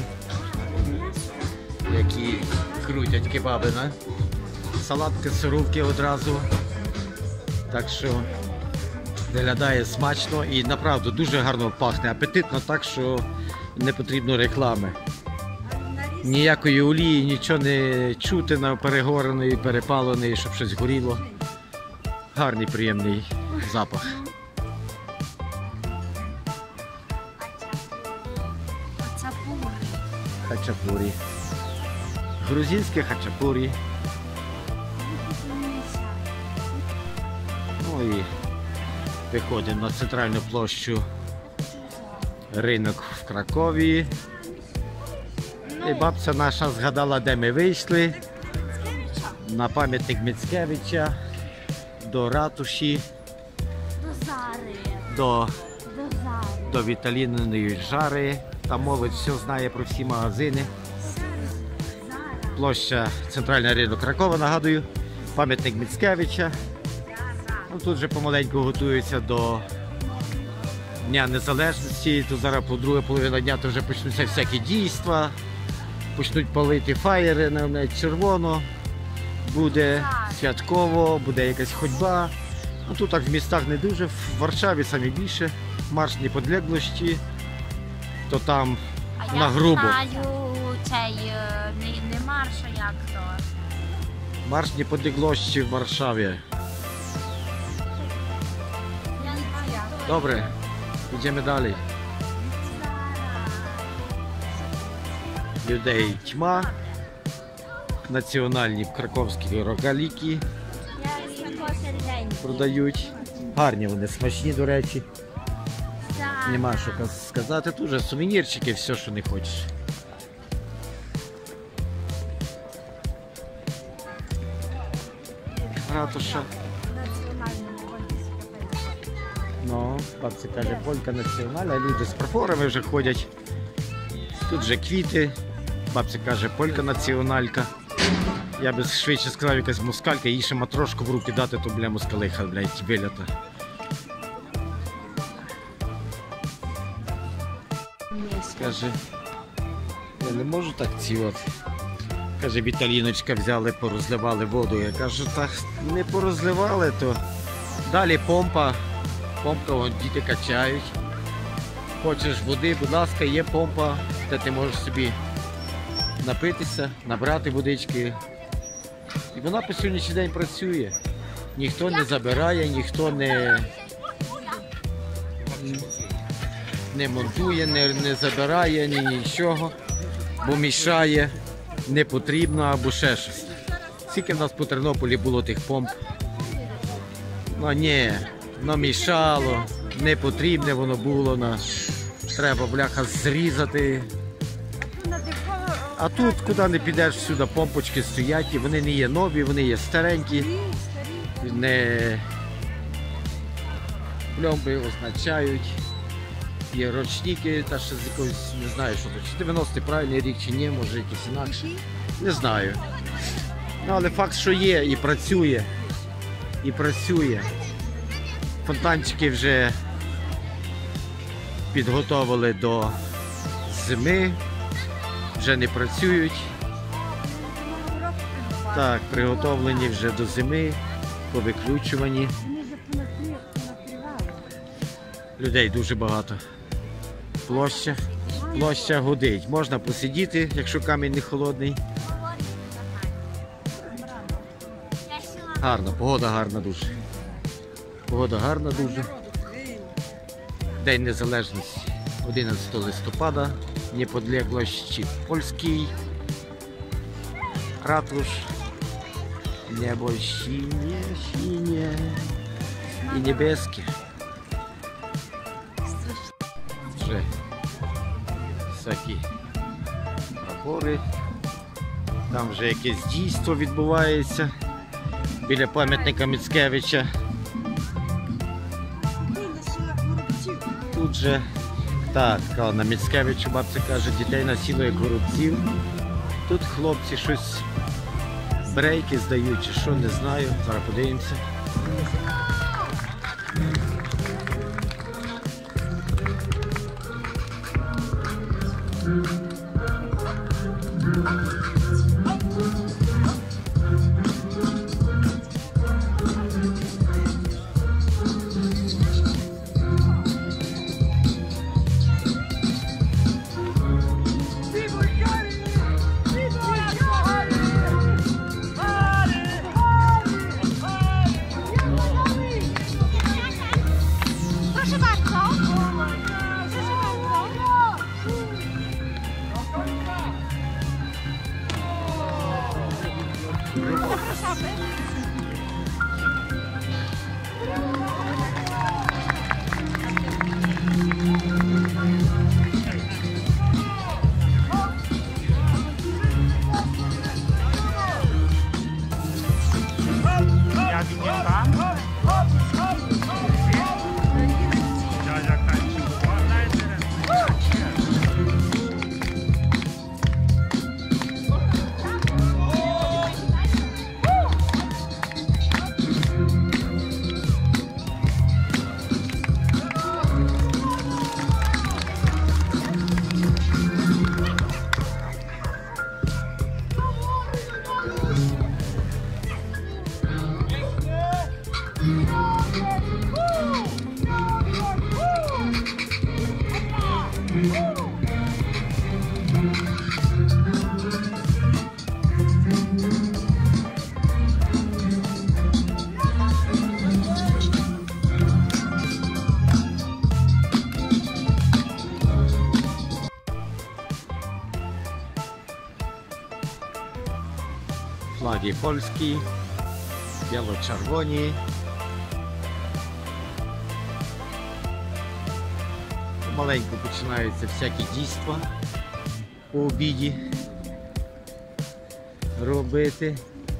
які крутять кебаби, не? Салатки, сирувки одразу. Так що виглядає смачно і направду дуже гарно пахне, апетитно, так що не потрібно реклами. Ніякої олії, нічого не чути на перегореної, перепаленої, щоб щось горіло. Гарний, приємний запах. Хачапурі. Хачапурі. Грузинське хачапурі. Ну і виходимо на центральну площу ринок в Кракові. І бабця наша згадала, де ми вийшли. На пам'ятник Міцкевича, до ратуші. до, До Зари. до Віталіниної жари. Там молодь все знає про всі магазини. Площа Центральний ринок Кракова, нагадую, пам'ятник Міцкевича. Ну, тут вже помаленьку готуються до Дня Незалежності. Тут зараз по друга половина дня то вже почнуться всякі дійства, почнуть палити фаєри на червоно, буде святково, буде якась ходьба. Ну, тут так в містах не дуже, в Варшаві самі більше, марш неподлеглості, то там А на я грубо. знаю цей, е, не, не марш, а як то. Марш неподлеглості в Варшаві. Я не знаю. Добре, йдемо далі. Людей тьма. Національні краковські рогаліки продають. Гарні вони, смачні, до речі. Нема що сказати. Тут же сувенірчики, все, що не хочеш. Ратуша. Ну, бабця каже, полька національна, люди з прапорами вже ходять. Тут же квіти. Бабця каже, полька національка. Я би швидше сказав, якась москалька, їй ще матрошку в руки дати, то, бля, москалиха, блядь, вилята. Каже, я не можу так ці от. Каже, Віталіночка взяли, порозливали воду. Я кажу, так не порозливали, то далі помпа. Помпа, вон, діти качають. Хочеш води, будь ласка, є помпа, де ти можеш собі напитися, набрати водички. І вона по сьогоднішній день працює. Ніхто не забирає, ніхто не, не монтує, не, не забирає, ні нічого, бо мішає, не потрібно або ще щось. Скільки в нас по Тернополі було тих помп? Ну ні, воно мішало, не потрібне воно було, на... треба, бляха, зрізати. А тут, куди не підеш, всюди помпочки стоять, і вони не є нові, вони є старенькі, не пломби означають, є рочники, та ще з якоїсь, не знаю, що то, чи дев'яностий правильний рік, чи ні, може якийсь інакший, не знаю. Ну, але факт, що є, і працює, і працює. Фонтанчики вже підготовили до зими. Вже не працюють. Так, приготовлені вже до зими, повиключувані. Людей дуже багато. Площа. Площа гудить. Можна посидіти, якщо камінь не холодний. Гарно, погода гарна дуже. Погода гарна дуже. День Незалежності. одинадцятого листопада. Niepodległości Polskiej, ratusz, niebo sinie, sinie i niebieskie. Вже всякі прапори, там вже якесь дійство відбувається біля пам'ятника Міцкевича. Тут же так, на Міцкевичу бабця каже, дітей насіло як горобців. Тут хлопці щось брейки здають чи що, не знаю. Зараз подивимося. Флаги польські, біло-червоні. Маленько починаються всякі дійства по обіді робити.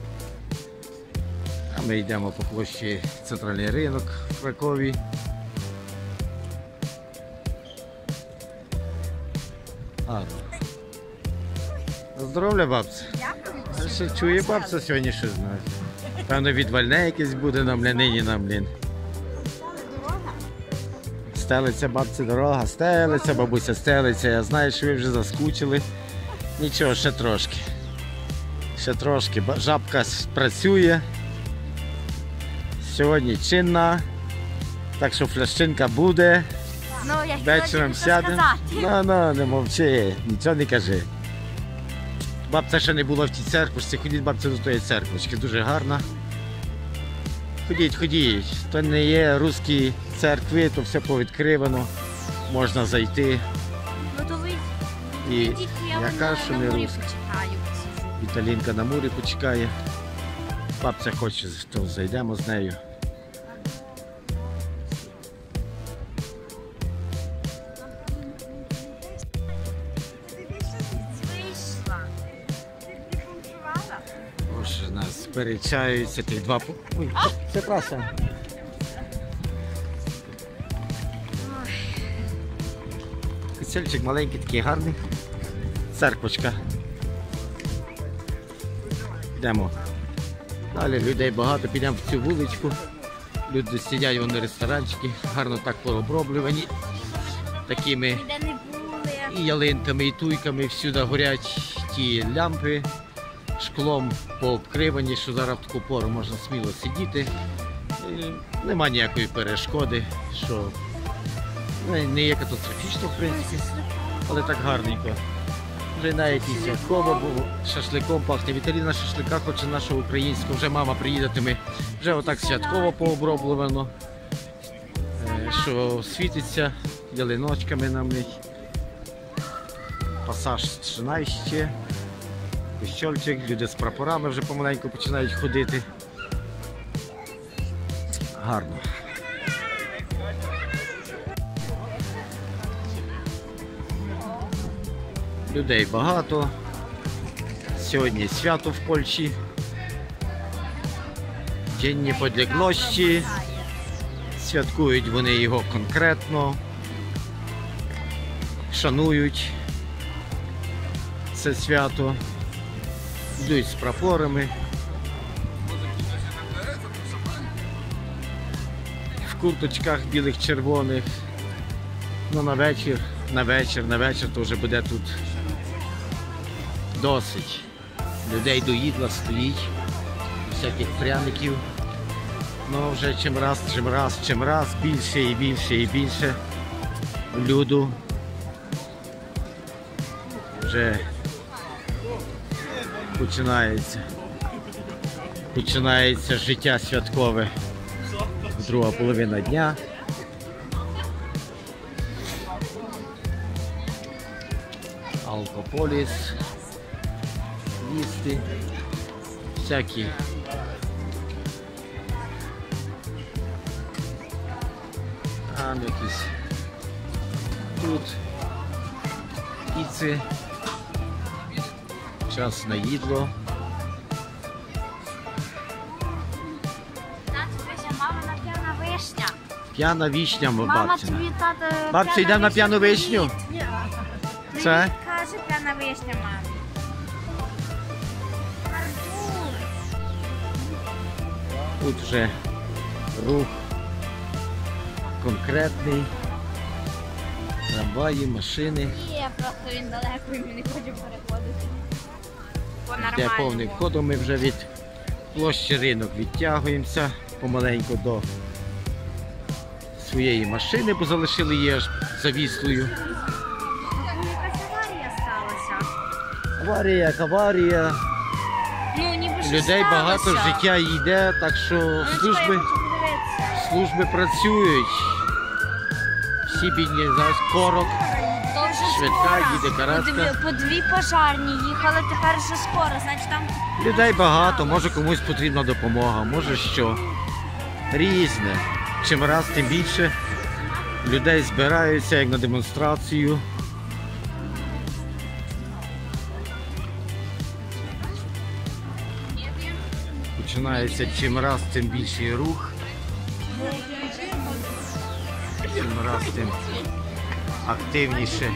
А ми йдемо по площі Центральний ринок в Кракові. Гарно. Здоров'я, бабця. Дякую. Ще чує бабця сьогодні, що знає. Певно, відвальне якесь буде нам, нині нам, блін. Стелиться бабці дорога, стелиться, бабуся стелиться. Я знаю, що ви вже заскучили. Нічого, ще трошки. Ще трошки. Жабка працює. Сьогодні чинна. Так що флящинка буде. Ну, я Вечором сядемо. Ну, ну, не мовчи, нічого не кажи. Бабця ще не була в тій церквочці. Ходіть, бабця, до тої церквочки. Дуже гарна. Ходіть, ходіть. То не є русські церкви, то все повідкривано. Можна зайти. Ну, то ви І йдіть, я я на, кажу, що на не морі русська. почекаю. посиджу. Віталінка на мурі почекає. Бабця хоче, то зайдемо з нею. Вийшла. Ось у нас сперечаються ті два... по- Ой, це праса. Кисельчик маленький, такий гарний. Церквочка. Йдемо. Далі людей багато, підемо в цю вуличку. Люди сидять, вони ресторанчики, гарно так пооброблювані. Такими Де не були. і ялинками, і туйками, всюди горять ті лямпи, шклом пообкривані, що зараз в таку пору можна сміло сидіти. І нема ніякої перешкоди, що не, не є катастрофічно, в принципі, але так гарненько. Вже навіть і святково було, шашликом пахне. Віталіна на шашлика хоче нашого українського, вже мама приїдатиме, вже отак святково пооброблено, е, що світиться ялиночками на них. Пасаж ще, костьольчик, люди з прапорами вже помаленьку починають ходити. Гарно. Людей багато. Сьогодні свято в Польщі. День Неподлеглості. Святкують вони його конкретно. Шанують це свято. Йдуть з прапорами. В курточках білих, червоних. Ну на вечір, на вечір, на вечір то вже буде тут досить. Людей до їдла стоїть, всяких пряників. Ну вже чим раз, чим раз, чим раз, більше і більше і більше люду. Вже починається, починається життя святкове, друга половина дня. Алкополіс, їсти, всякі там якісь тут піци, час на їдло. Тато, дивися, мама на п'яна вишня. П'яна вишня, Мама бабця. тобі, тато, Бабця, п'яна йдемо на п'яну привіт. вишню. Привіт, Це? каже п'яна вишня мамі. Артур. Тут вже рух конкретний. Трамваї, машини. Є, просто він далеко і він не хоче переходити. Де повним По-нормальному. ходом ми вже від площі ринок відтягуємося помаленьку до своєї машини, бо залишили її аж завіслою. аварія як аварія. Ну, ніби що Людей багато, сталося. життя йде, так що Ну, чекай, служби, я хочу подивитися. служби працюють. Всі бідні, знаєш, корок, То вже швидка, скоро. їде каретка. По дві, по дві пожарні їхали, тепер вже скоро, значить там... Людей багато, може комусь потрібна допомога, може що. Різне. Чим раз, тим більше людей збираються, як на демонстрацію. Починається чим раз, тим більший рух. Чим раз, тим активніше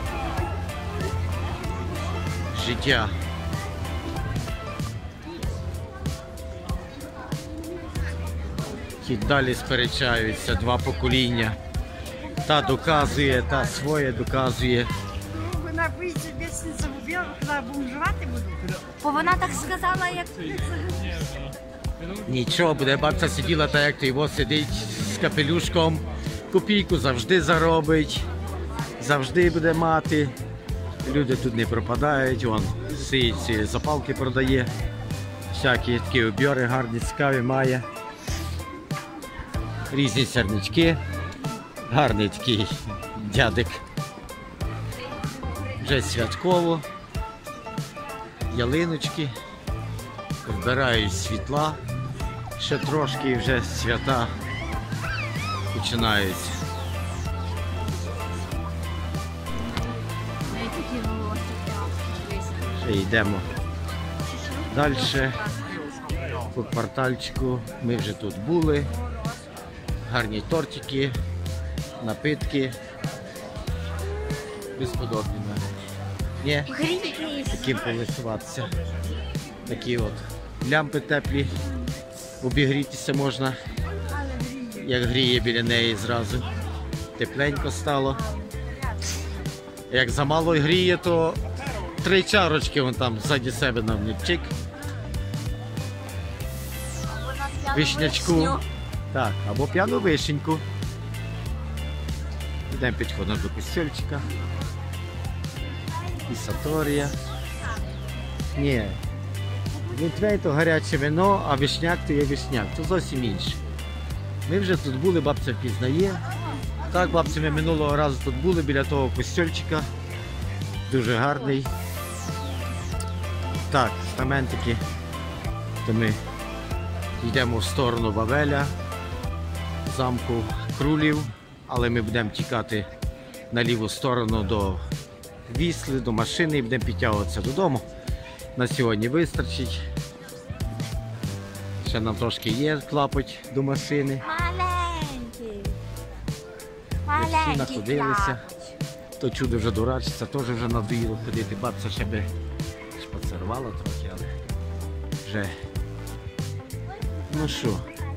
життя. І далі сперечаються два покоління. Та доказує, та своє доказує. Вона боїться вічно загубила, вона бомжувати буду. Бо вона так сказала, як... Нічого, буде бабця сиділа так, як ти його сидить з капелюшком. Копійку завжди заробить, завжди буде мати. Люди тут не пропадають, вон сиють ці запалки продає. Всякі такі об'єри гарні, цікаві має. Різні сірнички. Гарний такий дядик. Вже святково. Ялиночки. Вбирають світла. Ще трошки і вже свята починаються. Ще йдемо далі. По квартальчику ми вже тут були. Гарні тортики, напитки. Безподобні. Ні? Таким полисуватися. Такі от лямпи теплі. Обігрітися можна. Як гріє біля неї зразу. Тепленько стало. Як замало гріє, то три чарочки вон там ззаді себе нам не чик. Вишнячку. Так, або п'яну вишеньку. Йдемо підходимо до костюльчика. І саторія. Ні. Глінтвейн то гаряче вино, а вишняк то є вишняк. То зовсім інше. Ми вже тут були, бабця впізнає. Так, бабці, ми минулого разу тут були біля того костюльчика. Дуже гарний. Так, стаментики. То ми йдемо в сторону Вавеля, замку Крулів, але ми будемо тікати на ліву сторону до Вісли, до машини і будемо підтягуватися додому. На сьогодні вистачить. Ще нам трошки є клапоть до машини. Маленький. Всі Маленький находилися. клапоть. То чудо вже дурачиться, теж вже надоїло ходити. Бабця ще би шпацерувала трохи, але вже. Ну що,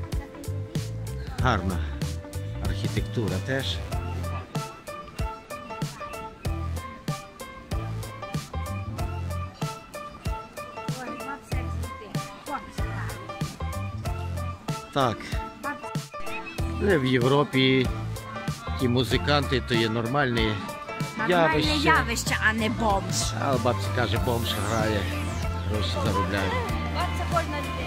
гарна архітектура теж. Так, але в Європі ті музиканти то є нормальні Нормальне явище. явище, а не бомж. А бабця каже, бомж грає, гроші заробляє. Бабця кожна людина.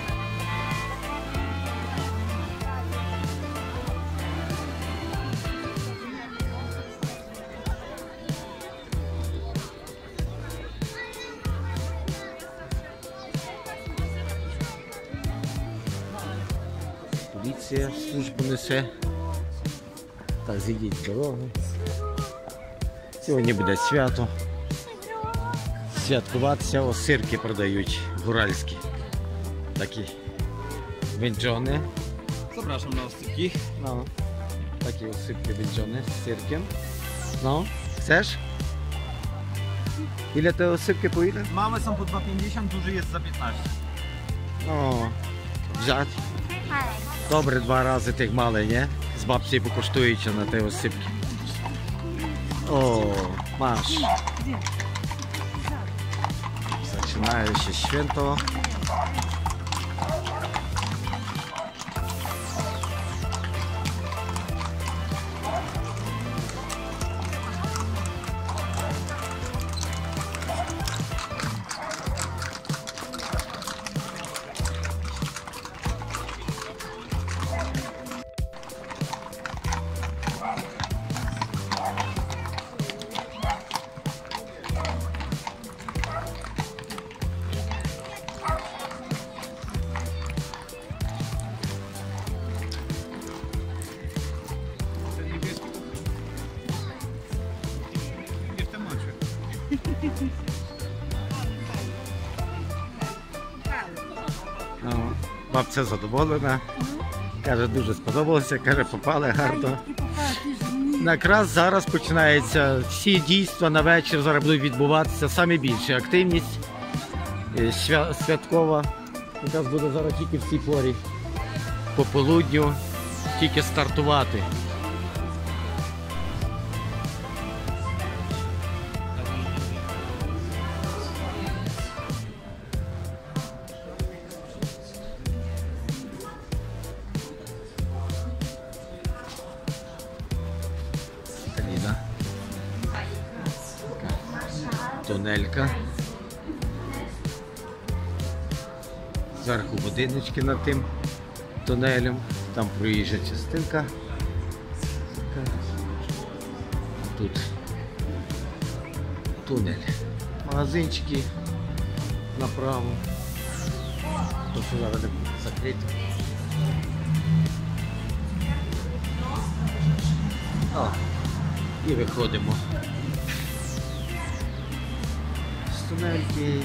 Поліція службу несе. Так, зійдіть з дороги. Сьогодні буде свято. Святкуватися, осирки продають гуральські. Такі вінджони. Zapraszam na ostyki. Ну, такі осипки вінджони з сирком. Ну, chcesz? Ile te osipki po ile? Małe są po dwa pięćdziesiąt, duży jest za piętnaście. О, взять. Добре, два рази тих мали, ні? З бабці покуштуючи на ті осипки. О, masz. Zaczynają się święto. Ну, бабця задоволена. Каже, дуже сподобалося, каже, попали гарно. Якраз зараз починається всі дійства на вечір, зараз будуть відбуватися саме більше. Активність е, свя- святкова. Якраз буде зараз тільки в цій порі. Пополудню тільки стартувати. Ліда. Тунелька. Зверху будиночки над тим тунелем. Там проїжджа частинка. Тут тунель. Магазинчики направо. То, що зараз не буде закрито. О, і виходимо з тунельки.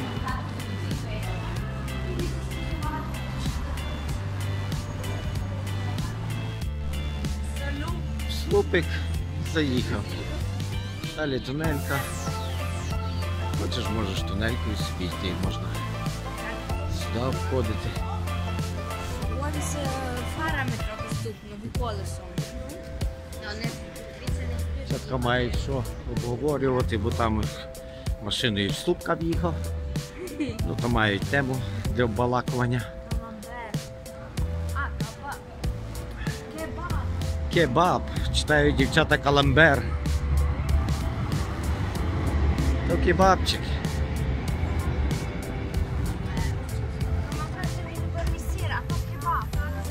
Слупик заїхав. Далі тунелька. Хочеш, можеш тунелькою собі йти, можна сюди входити. Вон з фарами трохи стукнув, колесом. Чатка мають що обговорювати, бо там машиною слупка в'їхав. Ну, то мають тему для оббалакування. А, кабак. Кебаб. Кебаб. Читають дівчата каламбер. То кебабчик. Мама каже, він любив сир, а то кебаб.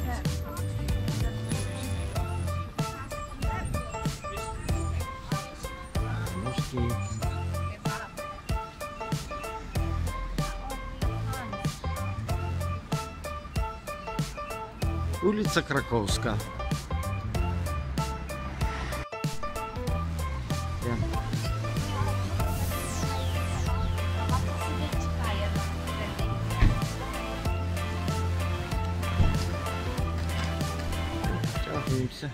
Ножки. Улиця Краковська. Йдемо. Бабка сидить, чекає. Тягуємося.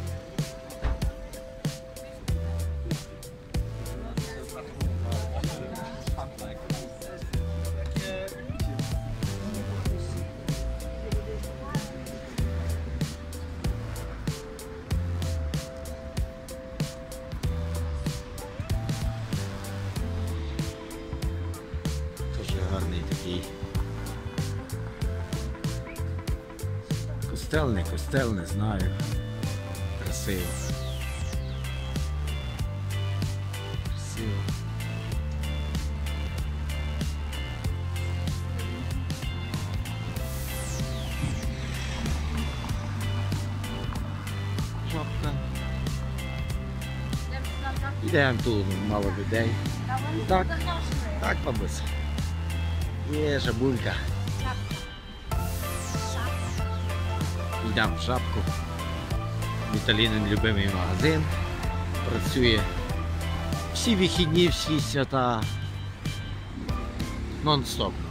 Дуже гарний такий. Костел, не костел, не знаю. Красиво. Красиво. Жабка. Йдемо, тут мало людей. Так, так, бабуся. Є жабулька. Йдемо в Жабку. Віталінин любимий магазин. Працює всі вихідні, всі свята. Нон-стоп.